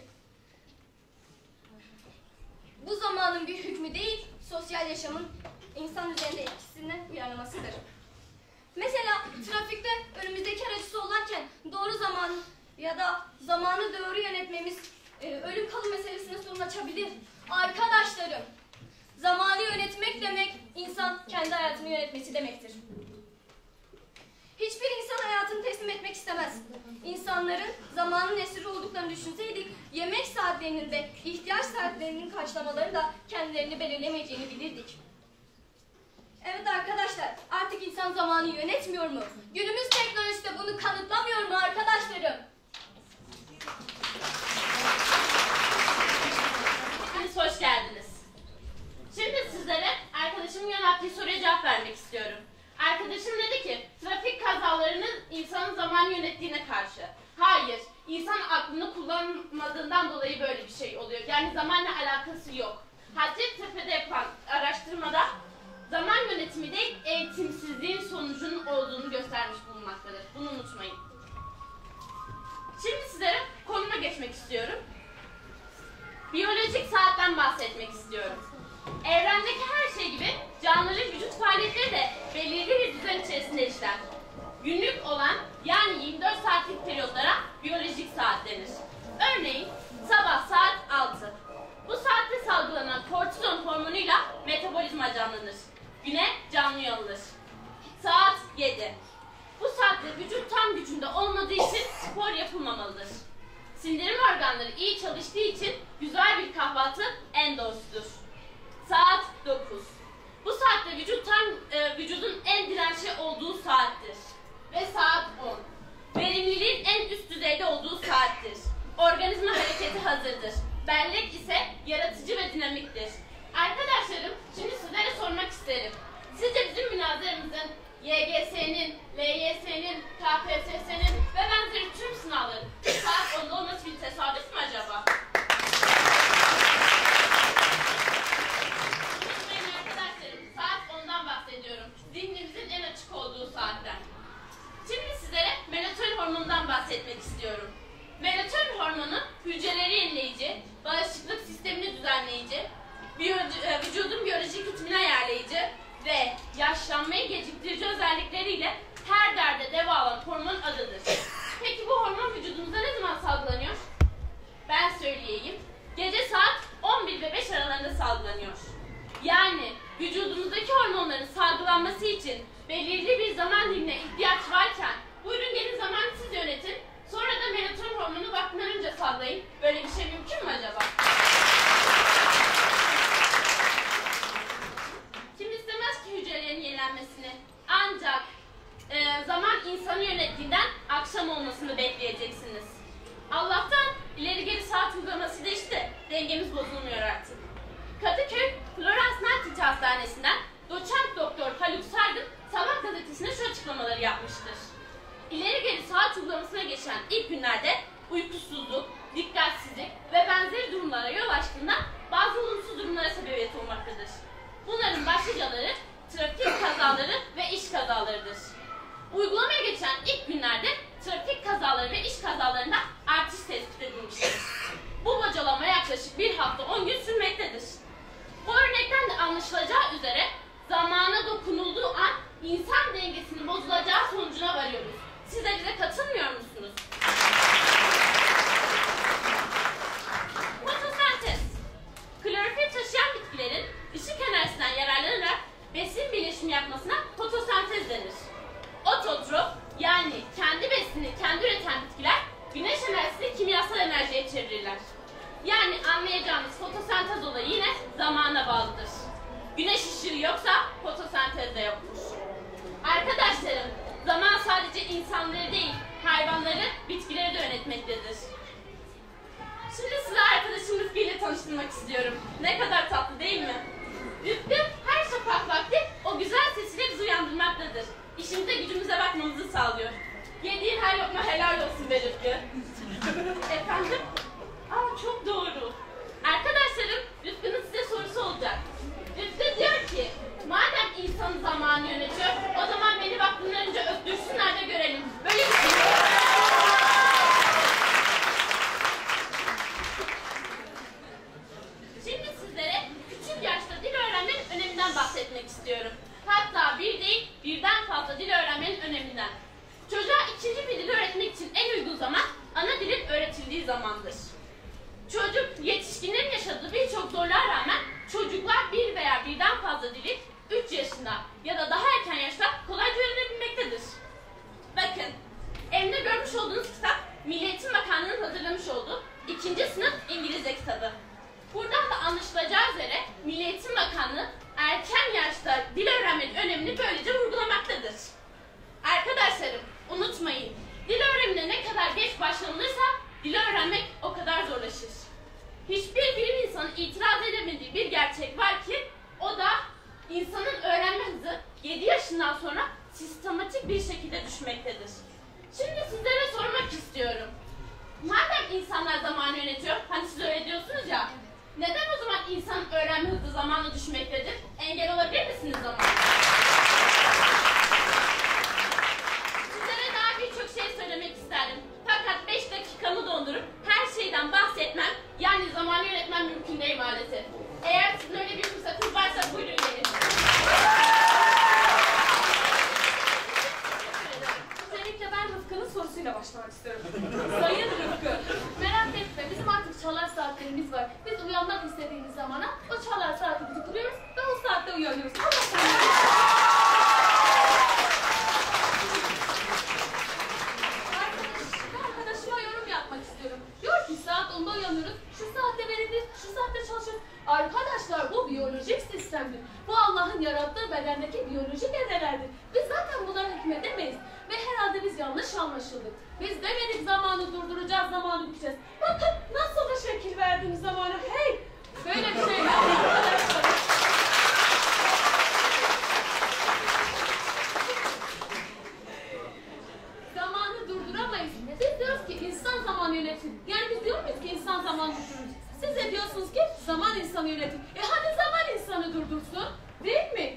Bu zamanın bir hükmü değil, sosyal yaşamın insan üzerinde etkisini uyarlamasıdır. Mesela trafikte önümüzdeki aracı sollarken doğru zaman ya da zamanı doğru yönetmemiz ölüm kalım meselesine sorun açabilir. Arkadaşlarım, zamanı yönetmek demek insan kendi hayatını yönetmesi demektir. Hiçbir insan hayatını teslim etmek istemez. İnsanların zamanın esiri olduklarını düşünseydik, yemek saatlerinin ve ihtiyaç saatlerinin karşılamaları da kendilerini belirlemeyeceğini bilirdik. Evet arkadaşlar, artık insan zamanı yönetmiyor mu? Günümüz teknolojisi de bunu kanıtlamıyor mu arkadaşlarım? Hepiniz hoş geldiniz. Şimdi sizlere arkadaşımın yönelttiği soruya cevap vermek istiyorum. Arkadaşım dedi ki, trafik kazalarının insanın zaman yönettiğine karşı. Hayır, insan aklını kullanmadığından dolayı böyle bir şey oluyor. Yani zamanla alakası yok. Hacettepe'de yapılan araştırmada zaman yönetimi değil, eğitimsizliğin sonucunun olduğunu göstermiş bulunmaktadır. Bunu unutmayın. Şimdi sizlere konuma geçmek istiyorum. Biyolojik saatten bahsetmek istiyorum. Evrendeki her şey gibi canlıların vücut faaliyetleri de belirli bir düzen içerisinde işler. Günlük olan yani 24 saatlik periyotlara biyolojik saat denir. Örneğin sabah saat 6. Bu saatte salgılanan kortizon hormonuyla metabolizma canlanır. Güne canlı alınır. olmalıdır. Sindirim organları iyi çalıştığı için güzel bir kahvaltı en doğrusudur. Saat 9. Bu saatte vücudun en dirençli olduğu saattir. Ve saat 10. Verimliliğin en üst düzeyde olduğu saattir. Organizma hareketi hazırdır. Bellek ise yaratıcı ve dinamiktir. Arkadaşlarım, şimdi sizlere sormak isterim. Sizce bizim münazarımızın YGS'nin, LYS'nin, KPSS'nin ve benzeri tüm sınavların saat 10'da olması bir tesadüf mü acaba? Unutmayın arkadaşlarım, saat 10'dan bahsediyorum. Zihnimizin en açık olduğu saatten. Şimdi sizlere melatonin hormonundan bahsetmek istiyorum. Melatonin hormonu hücreleri yenileyici, bağışıklık sistemini düzenleyici, vücudun biyolojik ritmini ayarlayıcı ve yaşlanmayı geciktirici özellikleriyle her derde deva alan hormonun adıdır. Peki bu hormon vücudumuzda ne zaman salgılanıyor? Ben söyleyeyim. Gece saat 11 ve 5 aralarında salgılanıyor. Yani vücudumuzdaki hormonların salgılanması için belirli bir zaman dilimine ihtiyaç varken buyurun gelin zamanı siz yönetin, sonra da melatonin hormonu vaktinden önce salgılayın. Böyle bir şey mümkün mü acaba? Kim istemez ki hücrelerin yenilenmesini? Ancak zaman insanı yönettiğinden akşam olmasını bekleyeceksiniz. Allah'tan ileri geri saat uygulaması değişti. Dengemiz bozulmuyor artık. Kadıköy Florence Nightingale Hastanesi'nden doçent doktor Haluk Sargın Sabah gazetesine şu açıklamaları yapmıştır. İleri geri saat uygulamasına geçen ilk günlerde uykusuzluk, dikkatsizlik ve benzeri durumlara yol açtığında bazı olumsuz durumlara sebebiyet olmaktadır. Bunların başlıcaları trafik kazaları ve iş kazalarıdır. Uygulamaya geçen ilk günlerde trafik kazaları ve iş kazalarında artış tespit edilmiştir. Bu bocalama yaklaşık bir hafta 10 gün sürmektedir. Bu örnekten de anlaşılacağı üzere zamana dokunulduğu an insan dengesinin bozulacağı sonucuna varıyoruz. Siz de bize katılmıyor musunuz? Fotosentez. Klorofil taşıyan bitkilerin ışık enerjisinden yararlanarak besin birleşimi yapmasına fotosentez denir. Ototrof, yani kendi besinini kendi üreten bitkiler güneş enerjisini kimyasal enerjiye çevirirler. Yani anlayacağımız fotosentez olayı yine zamana bağlıdır. Güneş ışığı yoksa fotosentez de yoktur. Arkadaşlarım, zaman sadece insanları değil, hayvanları, bitkileri de yönetmektedir. Şimdi size arkadaşım Rıfkı ile tanıştırmak istiyorum. Ne kadar tatlı değil mi? Rıfkı her şafak vakti o güzel sesiyle bizi uyandırmaktadır. İşimize gücümüze bakmamızı sağlıyor. Yediğin her lokma helal olsun be Rıfkı. Efendim? Çok doğru. Arkadaşlarım, Rıfkı'nın size sorusu olacak. Rıfkı diyor ki, madem insanın zamanı yönetiyor, o zaman beni vaktinden önce öptürsünler de görelim. Böyle bir şey. Şimdi sizlere küçük yaşta dil öğrenmenin öneminden bahsetmek istiyorum. Hatta bir değil, birden fazla dil öğrenmenin öneminden. Çocuğa ikinci bir dil öğretmek için en uygun zaman ana dilin öğretildiği zamandır. Çocuk, yetişkinlerin yaşadığı birçok zorluğa rağmen çocuklar bir veya birden fazla dili 3 yaşında ya da daha erken yaşta kolayca öğrenebilmektedir. Bakın, elimde görmüş olduğunuz kitap Milli Eğitim Bakanlığı'nın hazırlamış olduğu 2. sınıf İngilizce kitabı. Buradan da anlaşılacağı üzere Milli Eğitim Bakanlığı erken yaşta dil öğrenmenin önemini böylece vurgulamaktadır. Arkadaşlarım, unutmayın, dil öğrenimine ne kadar geç başlanılırsa dil öğrenmek o kadar zorlaşır. Hiçbir bilim insanı itiraz edemediği bir gerçek var ki o da insanın öğrenme hızı 7 yaşından sonra sistematik bir şekilde düşmektedir. Şimdi sizlere sormak istiyorum. Madem insanlar zamanı yönetiyor, hani siz öyle diyorsunuz ya, neden o zaman insanın öğrenme hızı zamanla düşmektedir? Engel olabilir misiniz zamanla? Sizlere daha birçok şey söylemek isterdim. Fakat 5 dakikamı dondurup her şeyden bahsetmem, yani zamanı yönetmem mümkün değil maalesef. Eğer sizin öyle bir fırsatınız varsa buyurun gelin. Özellikle ben Rıfkı'nın sorusuyla başlamak istiyorum. Sayın Rıfkı, merak etme, bizim artık çalar saatlerimiz var. Biz uyanmak istediğimiz zamana o çalar saati bizi kuruyoruz ve o saatte uyanıyoruz. Arkadaşıma yorum yapmak yapmak istiyorum. Diyor ki saat 10'da uyanıyoruz, şu saatte veririz, şu saatte çalışıyoruz. Arkadaşlar bu biyolojik sistemdir. Bu Allah'ın yarattığı bedendeki biyolojik evrelerdir. Biz zaten bunlara hükmedemeyiz. Ve herhalde biz yanlış anlaşıldık. Biz demedik zamanı durduracağız, zamanı biteceğiz. Bakın nasıl da şekil verdim zamana. Hey! Böyle bir şey yok arkadaşlar. Zamanı durduramayız. Biz diyoruz ki insan zaman yönetir. Yani biz diyor muyuz ki insan zaman durdurur? Siz de diyorsunuz ki zaman insanı yönetir. Hadi zaman insanı durdursun. Değil mi?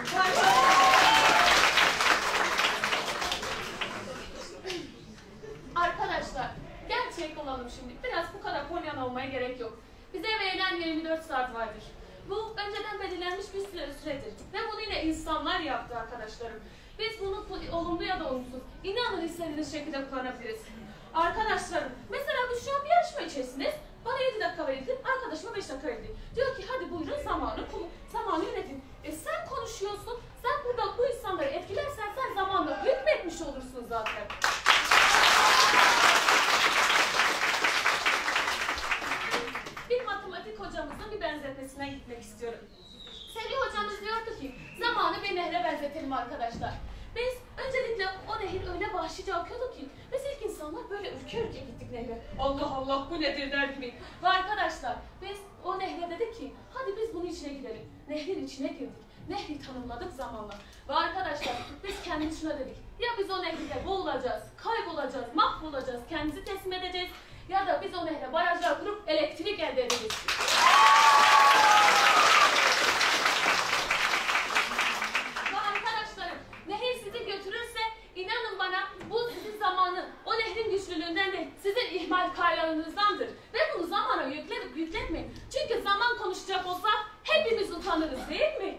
Arkadaşlar, gerçek olalım şimdi. Biraz bu kadar polyan olmaya gerek yok. Bize verilen 24 saat vardır. Bu önceden belirlenmiş bir süredir. Ve bunu yine insanlar yaptı arkadaşlarım. Biz bunu olumlu ya da olumsuz, inanın istediğiniz şekilde kullanabiliriz. Arkadaşlarım, mesela biz şu an bir yarışma içerisindeyiz. Bana 7 dakika verildi, arkadaşıma 5 dakika verildi. Diyor ki hadi buyurun zamanı yönetin. Sen konuşuyorsun, sen burada bu insanları etkilersen sen zamanla hükmetmiş olursun zaten. Bir matematik hocamızın bir benzetmesine gitmek istiyorum. Sevgili hocamız diyordu ki zamanı bir nehre benzetelim arkadaşlar. Biz öncelikle o nehir öyle vahşice akıyordu ki biz ilk insanlar böyle ürke ürke gittik nehre. Allah Allah bu nedir der gibi. Ve arkadaşlar biz o nehre dedik ki hadi biz bunun içine girelim. Nehrin içine girdik. Nehri tanımladık zamanla. Ve arkadaşlar biz kendimiz şuna dedik. Ya biz o nehirde boğulacağız, kaybolacağız, mahvolacağız, kendimizi teslim edeceğiz. Ya da biz o nehre barajlar kurup elektrik elde edeceğiz. Nehir sizi götürürse inanın bana bu sizin zamanı o nehrin güçlülüğünden değil sizin ihmal kaynağınızdandır. Ve bunu zamana yükletmeyin. Çünkü zaman konuşacak olsa hepimiz utanırız değil mi?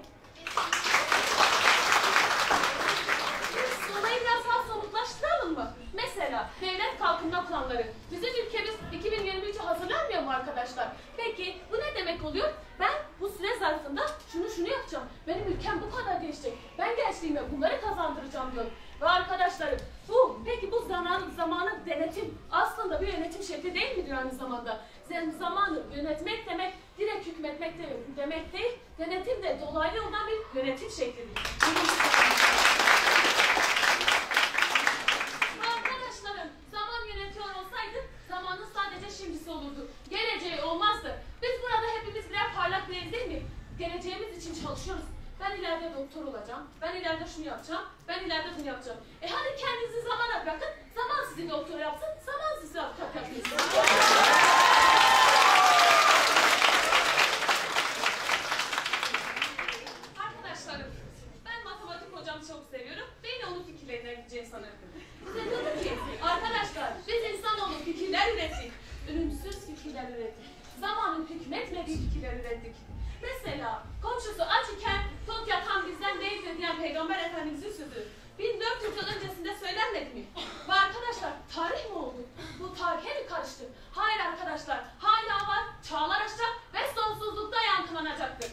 Olayı biraz daha somutlaştıralım mı? Mesela devlet kalkınma planları. Bizim ülkemiz 2023'e hazırlanmıyor mu arkadaşlar? Peki bu ne demek oluyor? Ben bu süre zarfında şunu yapacağım. Benim ülkem bu kadar gelişecek. Ben gençliğime bunları kazandıracağım diyorum. Ve arkadaşlarım peki bu zamanı denetim aslında bir yönetim şekli değil mi diyor aynı zamanda? Zamanı yönetmek demek direkt hükmetmek demek değil. Denetim de dolaylı olan bir yönetim şeklidir. Arkadaşlarım zaman yönetiyor olsaydı zamanın sadece şimdisi olurdu. Geleceği olmazdı. Biz burada hepimiz birer parlak bireyiz değil mi? Geleceğimiz için çalışıyoruz. Ben ileride doktor olacağım. Ben ileride şunu yapacağım. Ben ileride bunu yapacağım. Hadi kendinizi zamana bırakın. Zaman sizi doktor yapsın. Zaman sizi avukat yapsın. Arkadaşlarım, ben matematik hocamı çok seviyorum. Ben onun fikirlerine gideceğim sanırım. Size diyorum ki, arkadaşlar biz insanoğlu fikirler ürettik. Ölümsüz fikirler ürettik. Zamanın hükmetmediği fikirler ürettik. Mesela komşusu aç iken tok yatan bizden değildir diyen Peygamber Efendimiz'in sözü 1400 yıl öncesinde söylenmedi mi? Ve arkadaşlar tarih mi oldu? Bu tarihe mi karıştı? Hayır arkadaşlar, hala var, çağlar aşacak ve sonsuzlukta yankılanacaktır.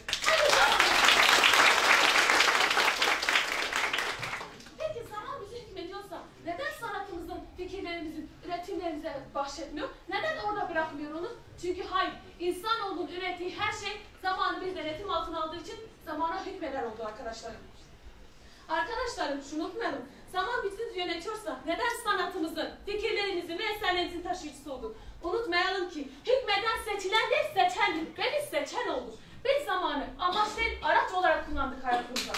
Peki zaman bizi hükmediyorsa neden sanatımızın, fikirlerimizin, üretimlerimize bahşetmiyor? Neden orada bırakmıyor onu? Çünkü hayır, insanoğlunun ürettiği her şey zamanı bir denetim altına aldığı için zamana hükmeder oldu arkadaşlarım. Arkadaşlarım şunu unutmayalım. Zaman bizi yönetiyorsa neden sanatımızın, fikirlerimizin ve eserlerimizin taşıyıcısı oldu? Unutmayalım ki hükmeden seçilen değil seçendir ve biz seçen olduk. Biz zamanı amaç değil araç olarak kullandık hayatımızda.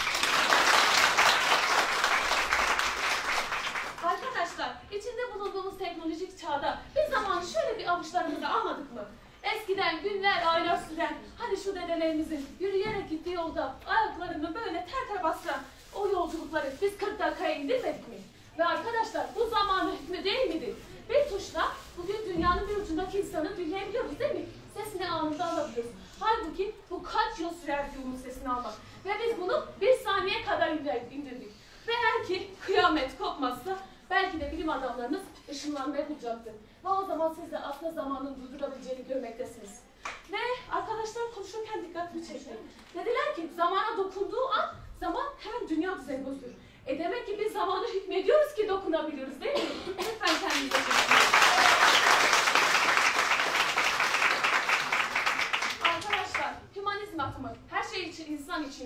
Arkadaşlar içinde bulunduğumuz teknolojik çağda biz zamanı şöyle bir avuçlarımıza almadık mı? Eskiden günler, aylar süren, hani şu dedelerimizin yürüyerek gittiği yolda ayaklarını böyle ter bastıran o yolculukları biz 40 dakikaya indirmedik mi? Ve arkadaşlar bu zamanın hükmü değil midir? Bir tuşla bugün dünyanın bir ucundaki insanı dinleyebiliyoruz değil mi? Sesini anında alabiliyoruz. Halbuki bu kaç yıl sürerdi onun sesini almak. Ve biz bunu bir saniye kadar indirdik. Ve eğer ki kıyamet kopmazsa belki de bilim adamlarımız ışınlanmayı bulacaktır. Ve o zaman siz de aslında zamanın durdurabileceğini görmektesiniz. Ve arkadaşlar konuşurken dikkatimi çekti. Dediler ki zamana dokunduğu an zaman hemen dünya düzeni bozuyor. Demek ki biz zamana hükmediyoruz ki dokunabiliyoruz değil mi? Lütfen kendinize çekin.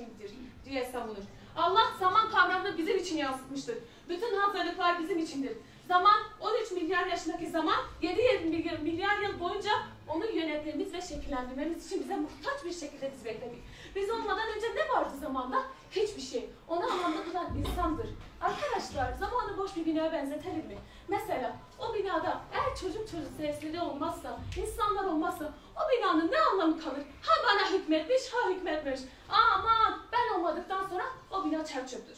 içindir diye savunur. Allah zaman kavramını bizim için yansıtmıştır. Bütün hazırlıklar bizim içindir. Zaman 13 milyar yaşındaki zaman 7 milyar yıl boyunca onu yönetmemiz ve şekillendirmemiz için bize muhtaç bir şekilde biz bekledik. Biz olmadan önce ne vardı zamanda? Hiçbir şey. Onu anlamda kılan insandır. Arkadaşlar zamanı boş bir binaya benzetelim mi? Mesela o binada eğer çocuk sesleri olmazsa, insanlar olmazsa o binanın ne anlamı kalır? Ha bana hükmetmiş, ha hükmetmiş. Aman ben olmadıktan sonra o bina çer çöptür.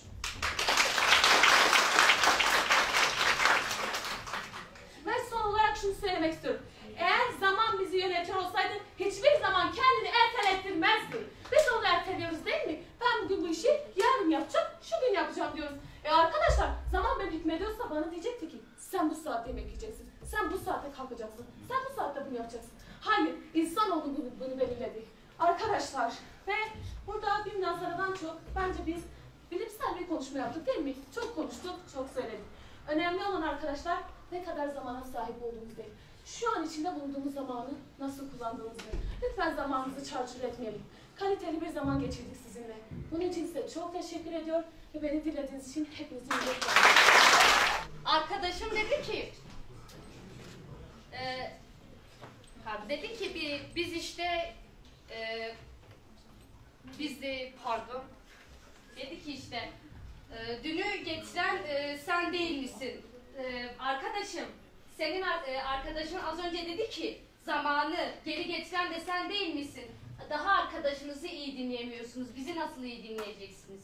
Ve son olarak şunu söylemek istiyorum. Eğer zaman bizi yönetiyor olsaydı hiçbir zaman kendini ertelettirmezdi. Biz onu erteliyoruz değil mi? Ben bugün bu işi yarın yapacağım, şu gün yapacağım diyoruz. Arkadaşlar zaman beni hükmediyorsa bana diyecekti ki sen bu saatte yemek yiyeceksin, sen bu saatte kalkacaksın, sen bu saatte bunu yapacaksın. Hayır, insanoğlu bunu belirledi. Arkadaşlar ve burada bir münazaradan çok bence biz bilimsel bir konuşma yaptık değil mi? Çok konuştuk, çok söyledik. Önemli olan arkadaşlar ne kadar zamana sahip olduğumuz değil. Şu an içinde bulunduğumuz zamanı nasıl kullandığımızı. Lütfen zamanımızı çarçur etmeyelim. Kaliteli bir zaman geçirdik sizinle. Bunun için size çok teşekkür ediyor ve beni dinlediğiniz için hepinizin Arkadaşım dedi ki biz işte dedi ki işte dünü getiren sen değil misin? Arkadaşım senin arkadaşın az önce dedi ki zamanı geri getiren de sen değil misin? Daha arkadaşınızı iyi dinleyemiyorsunuz. Bizi nasıl iyi dinleyeceksiniz?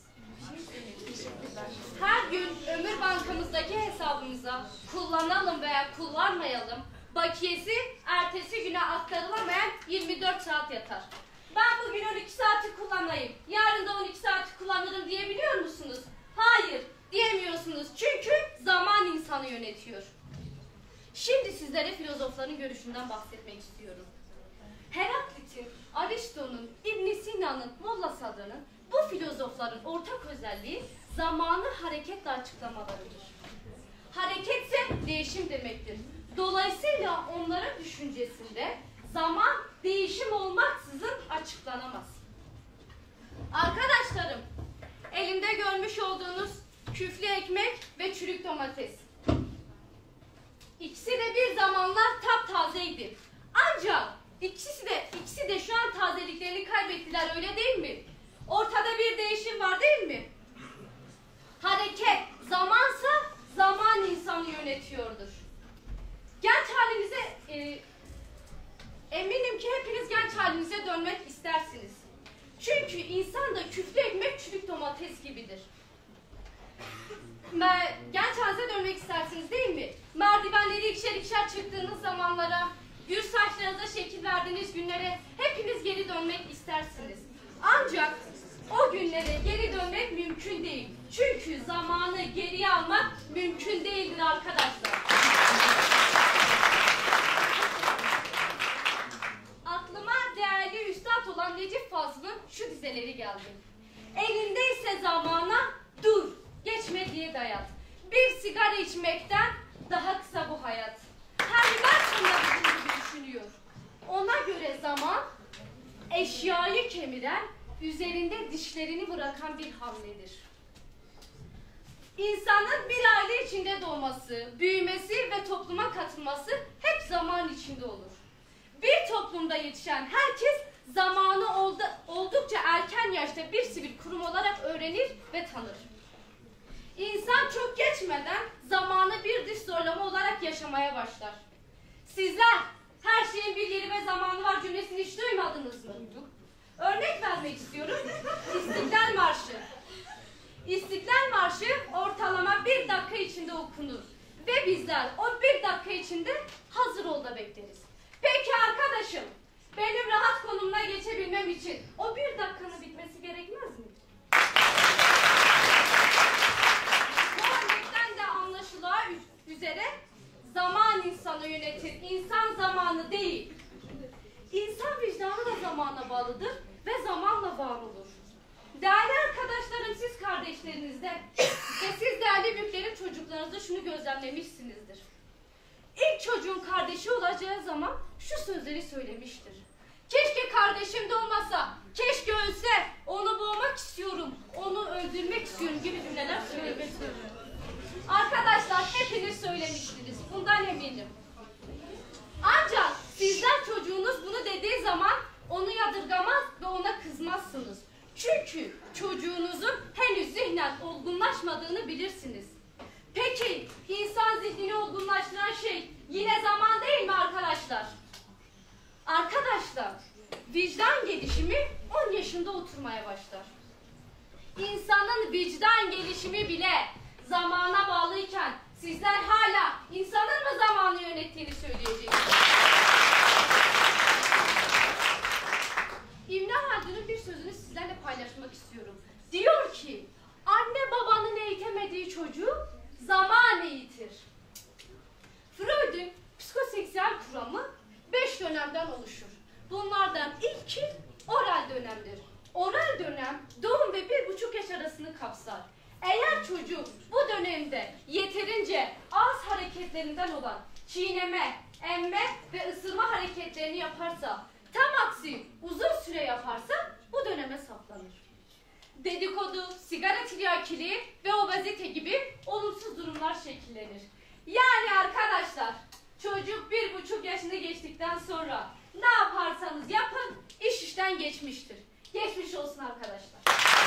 Her gün ömür bankamızdaki hesabımıza kullanalım veya kullanmayalım bakiyesi ertesi güne aktarılamayan 24 saat yatar. Ben bugün 12 saati kullanayım, yarın da 12 saati kullanırım diyebiliyor musunuz? Hayır, diyemiyorsunuz. Çünkü zaman insanı yönetiyor. Şimdi sizlere filozofların görüşünden bahsetmek istiyorum. Heraklit'in, Aristo'nun, İbn Sina'nın, Molla Sadra'nın bu filozofların ortak özelliği zamanı hareketle açıklamalarıdır. Hareketse değişim demektir. Dolayısıyla onların düşüncesinde zaman değişim olmaksızın açıklanamaz. Arkadaşlarım, elimde görmüş olduğunuz küflü ekmek ve çürük domates. İkisi de bir zamanlar taptazeydi. Ancak ikisi de şu an tazeliklerini kaybettiler, öyle değil mi? Ortada bir değişim var değil mi? Hareket zamansa zaman insanı yönetiyordur. Genç halinize eminim ki hepiniz genç halinize dönmek istersiniz. Çünkü insan da küflü ekmek çürük domates gibidir. Genç halinize dönmek istersiniz değil mi? Merdivenleri ikişer çıktığınız zamanlara, gür saçlarınıza şekil verdiğiniz günlere hepiniz geri dönmek istersiniz. Ancak o günlere geri dönmek mümkün değil. Çünkü zamanı geriye almak mümkün değildir arkadaşlar. Aklıma değerli üstad olan Necip Fazıl'ın şu dizeleri geldi. Elindeyse zamana dur, geçme diye dayat. Bir sigara içmekten daha kısa bu hayat. Her versiyonda bizim gibi düşünüyor. Ona göre zaman eşyayı kemiren, üzerinde dişlerini bırakan bir hamledir. İnsanın bir aile içinde doğması, büyümesi ve topluma katılması hep zaman içinde olur. Bir toplumda yetişen herkes zamanı oldukça erken yaşta bir sivil kurum olarak öğrenir ve tanır. İnsan çok geçmeden zamanı bir dış zorlama olarak yaşamaya başlar. Sizler her şeyin bir yeri ve zamanı var cümlesini hiç duymadınız mı? Örnek vermek istiyorum. İstiklal Marşı. İstiklal Marşı ortalama 1 dakika içinde okunur. Ve bizler o 1 dakika içinde hazır ol da bekleriz. Peki arkadaşım, benim rahat konumuna geçebilmem için o 1 dakikanın bitmesi gerekmez mi? Bu örnekten de anlaşılacağı üzere zaman insanı yönetir. İnsan zamanı değil. İnsan vicdanı da zamana bağlıdır ve zamanla var olur. Değerli arkadaşlarım, siz kardeşlerinizde ve siz değerli büyüklerin çocuklarınızda şunu gözlemlemişsinizdir. İlk çocuğun kardeşi olacağı zaman şu sözleri söylemiştir. Keşke kardeşim de olmasa. Keşke ölse. Onu boğmak istiyorum. Onu öldürmek istiyorum gibi cümleler söylemek istiyorum. Arkadaşlar hepiniz söylemiştiniz. Bundan eminim. Ancak sizler çocuğunuz bunu dediği zaman onu yadırgamaz ve ona kızmazsınız. Çünkü çocuğunuzun henüz zihnen olgunlaşmadığını bilirsiniz. Peki insan zihnini olgunlaştıran şey yine zaman değil mi arkadaşlar? Arkadaşlar vicdan gelişimi 10 yaşında oturmaya başlar. İnsanın vicdan gelişimi bile zamana bağlıyken sizler hala insanın mı zamanı yönettiğini söyleyeceksiniz. İbn Haldun'un bir sözünü sizlerle paylaşmak istiyorum. Diyor ki, anne babanın eğitemediği çocuğu zaman eğitir. Freud'un psikoseksüel kuramı 5 dönemden oluşur. Bunlardan ilki oral dönemdir. Oral dönem doğum ve 1,5 yaş arasını kapsar. Eğer çocuk bu dönemde yeterince ağız hareketlerinden olan çiğneme, emme ve ısırma hareketlerini yaparsa, tam aksi uzun süre yaparsa bu döneme saplanır. Dedikodu, sigara tiryakiliği ve obezite gibi olumsuz durumlar şekillenir. Yani arkadaşlar, çocuk 1,5 yaşını geçtikten sonra ne yaparsanız yapın, iş işten geçmiştir. Geçmiş olsun arkadaşlar.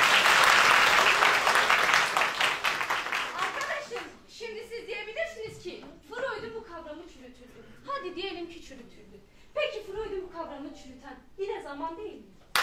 Arkadaşım, şimdi siz diyebilirsiniz ki Freud'un bu kavramı çürütüldü. Hadi diyelim ki çürütüldü. Peki Freud'un bu kavramı çürüten yine zaman değil mi?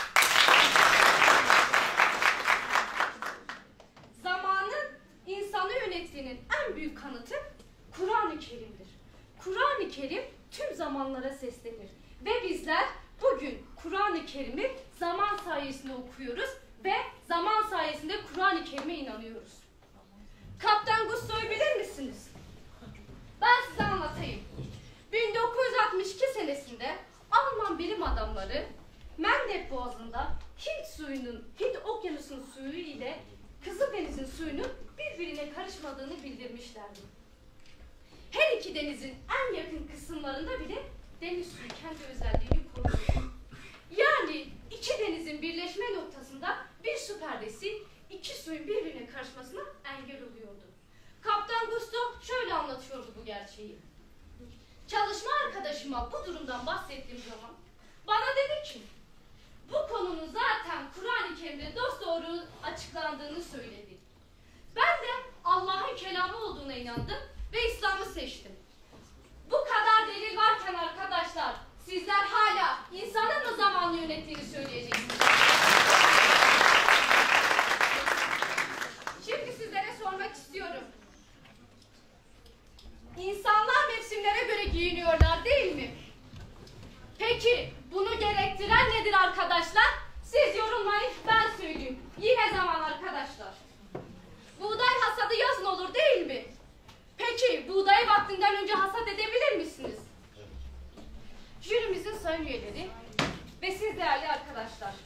Zamanın insanı yönettiğinin en büyük kanıtı Kur'an-ı Kerim'dir. Kur'an-ı Kerim tüm zamanlara seslenir. Ve bizler bugün Kur'an-ı Kerim'i zaman sayesinde okuyoruz ve zaman sayesinde Kur'an-ı Kerim'e inanıyoruz. Kaptan Gusto'yu bilir misiniz? Ben size anlatayım. 1962 senesinde Alman bilim adamları Mendeb Boğazı'nda Hint okyanusunun suyu ile Kızıldeniz'in suyunun birbirine karışmadığını bildirmişlerdi. Her iki denizin en yakın kısımlarında bile deniz suyu kendi özelliğini koruyor. Yani iki denizin birleşme noktasında bir su perdesi iki suyun birbirine karışmasına engel oluyordu. Kaptan Gusto şöyle anlatıyordu bu gerçeği. Çalışma arkadaşıma bu durumdan bahsettiğim zaman bana dedi ki, bu konunun zaten Kur'an-ı Kerim'de dosdoğru açıklandığını söyledi. Ben de Allah'ın kelamı olduğuna inandım ve İslam'ı seçtim. Bu kadar delil varken arkadaşlar, sizler hala insanın mı zamanını yönettiğini söyleyeceksiniz. Şimdi sizlere sormak istiyorum. İnsanlar mevsimlere göre giyiniyorlar değil mi? Peki bunu gerektiren nedir arkadaşlar? Siz yorulmayın, ben söyleyeyim. Yine zaman arkadaşlar. Buğday hasadı yazın olur değil mi? Peki buğdayı vaktinden önce hasat edebilir misiniz? Jürimizin sayın üyeleri ve siz değerli arkadaşlar.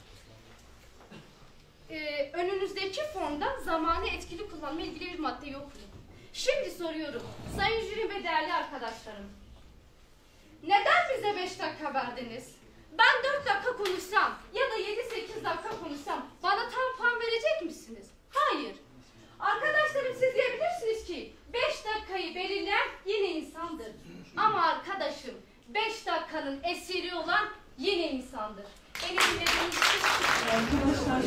Önünüzdeki formda zamanı etkili kullanma ilgili bir madde yok mu? Şimdi soruyorum. Sayın jürim ve değerli arkadaşlarım. Neden bize 5 dakika verdiniz? Ben 4 dakika konuşsam ya da 7-8 dakika konuşsam bana tam puan verecek misiniz? Hayır. Arkadaşlarım siz diyebilirsiniz ki 5 dakikayı belirleyen yine insandır. Ama arkadaşım 5 dakikanın esiri olan yine insandır. Arkadaşlar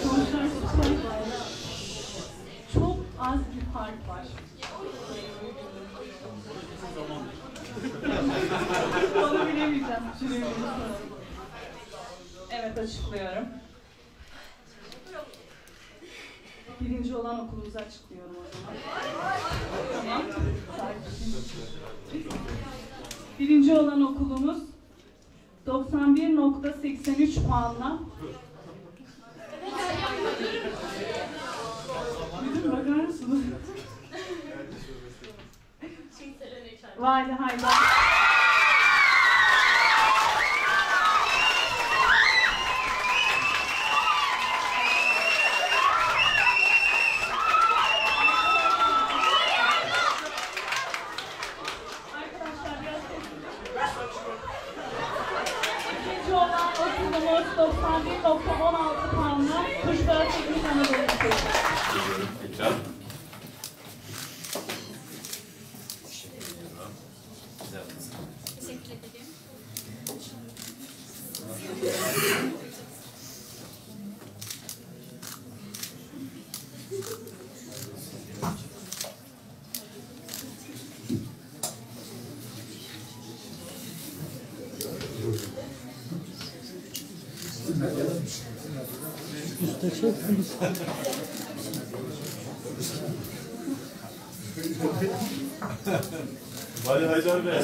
çok az bir fark var. Onu bilemeyeceğim. Evet, açıklıyorum. Birinci olan okulumuzu açıklıyorum o zaman. Tamam. Birinci olan okulumuz 91.83 puanla. Müdür bakar mısınız? Vali Haydar. Arkadaşlar biraz ikinci olan okulumuz 491.16 puanla Kuşlar Teknik Anadolu Lisesi. Tekrar. Teşekkür ederim. Vali Haydar Bey.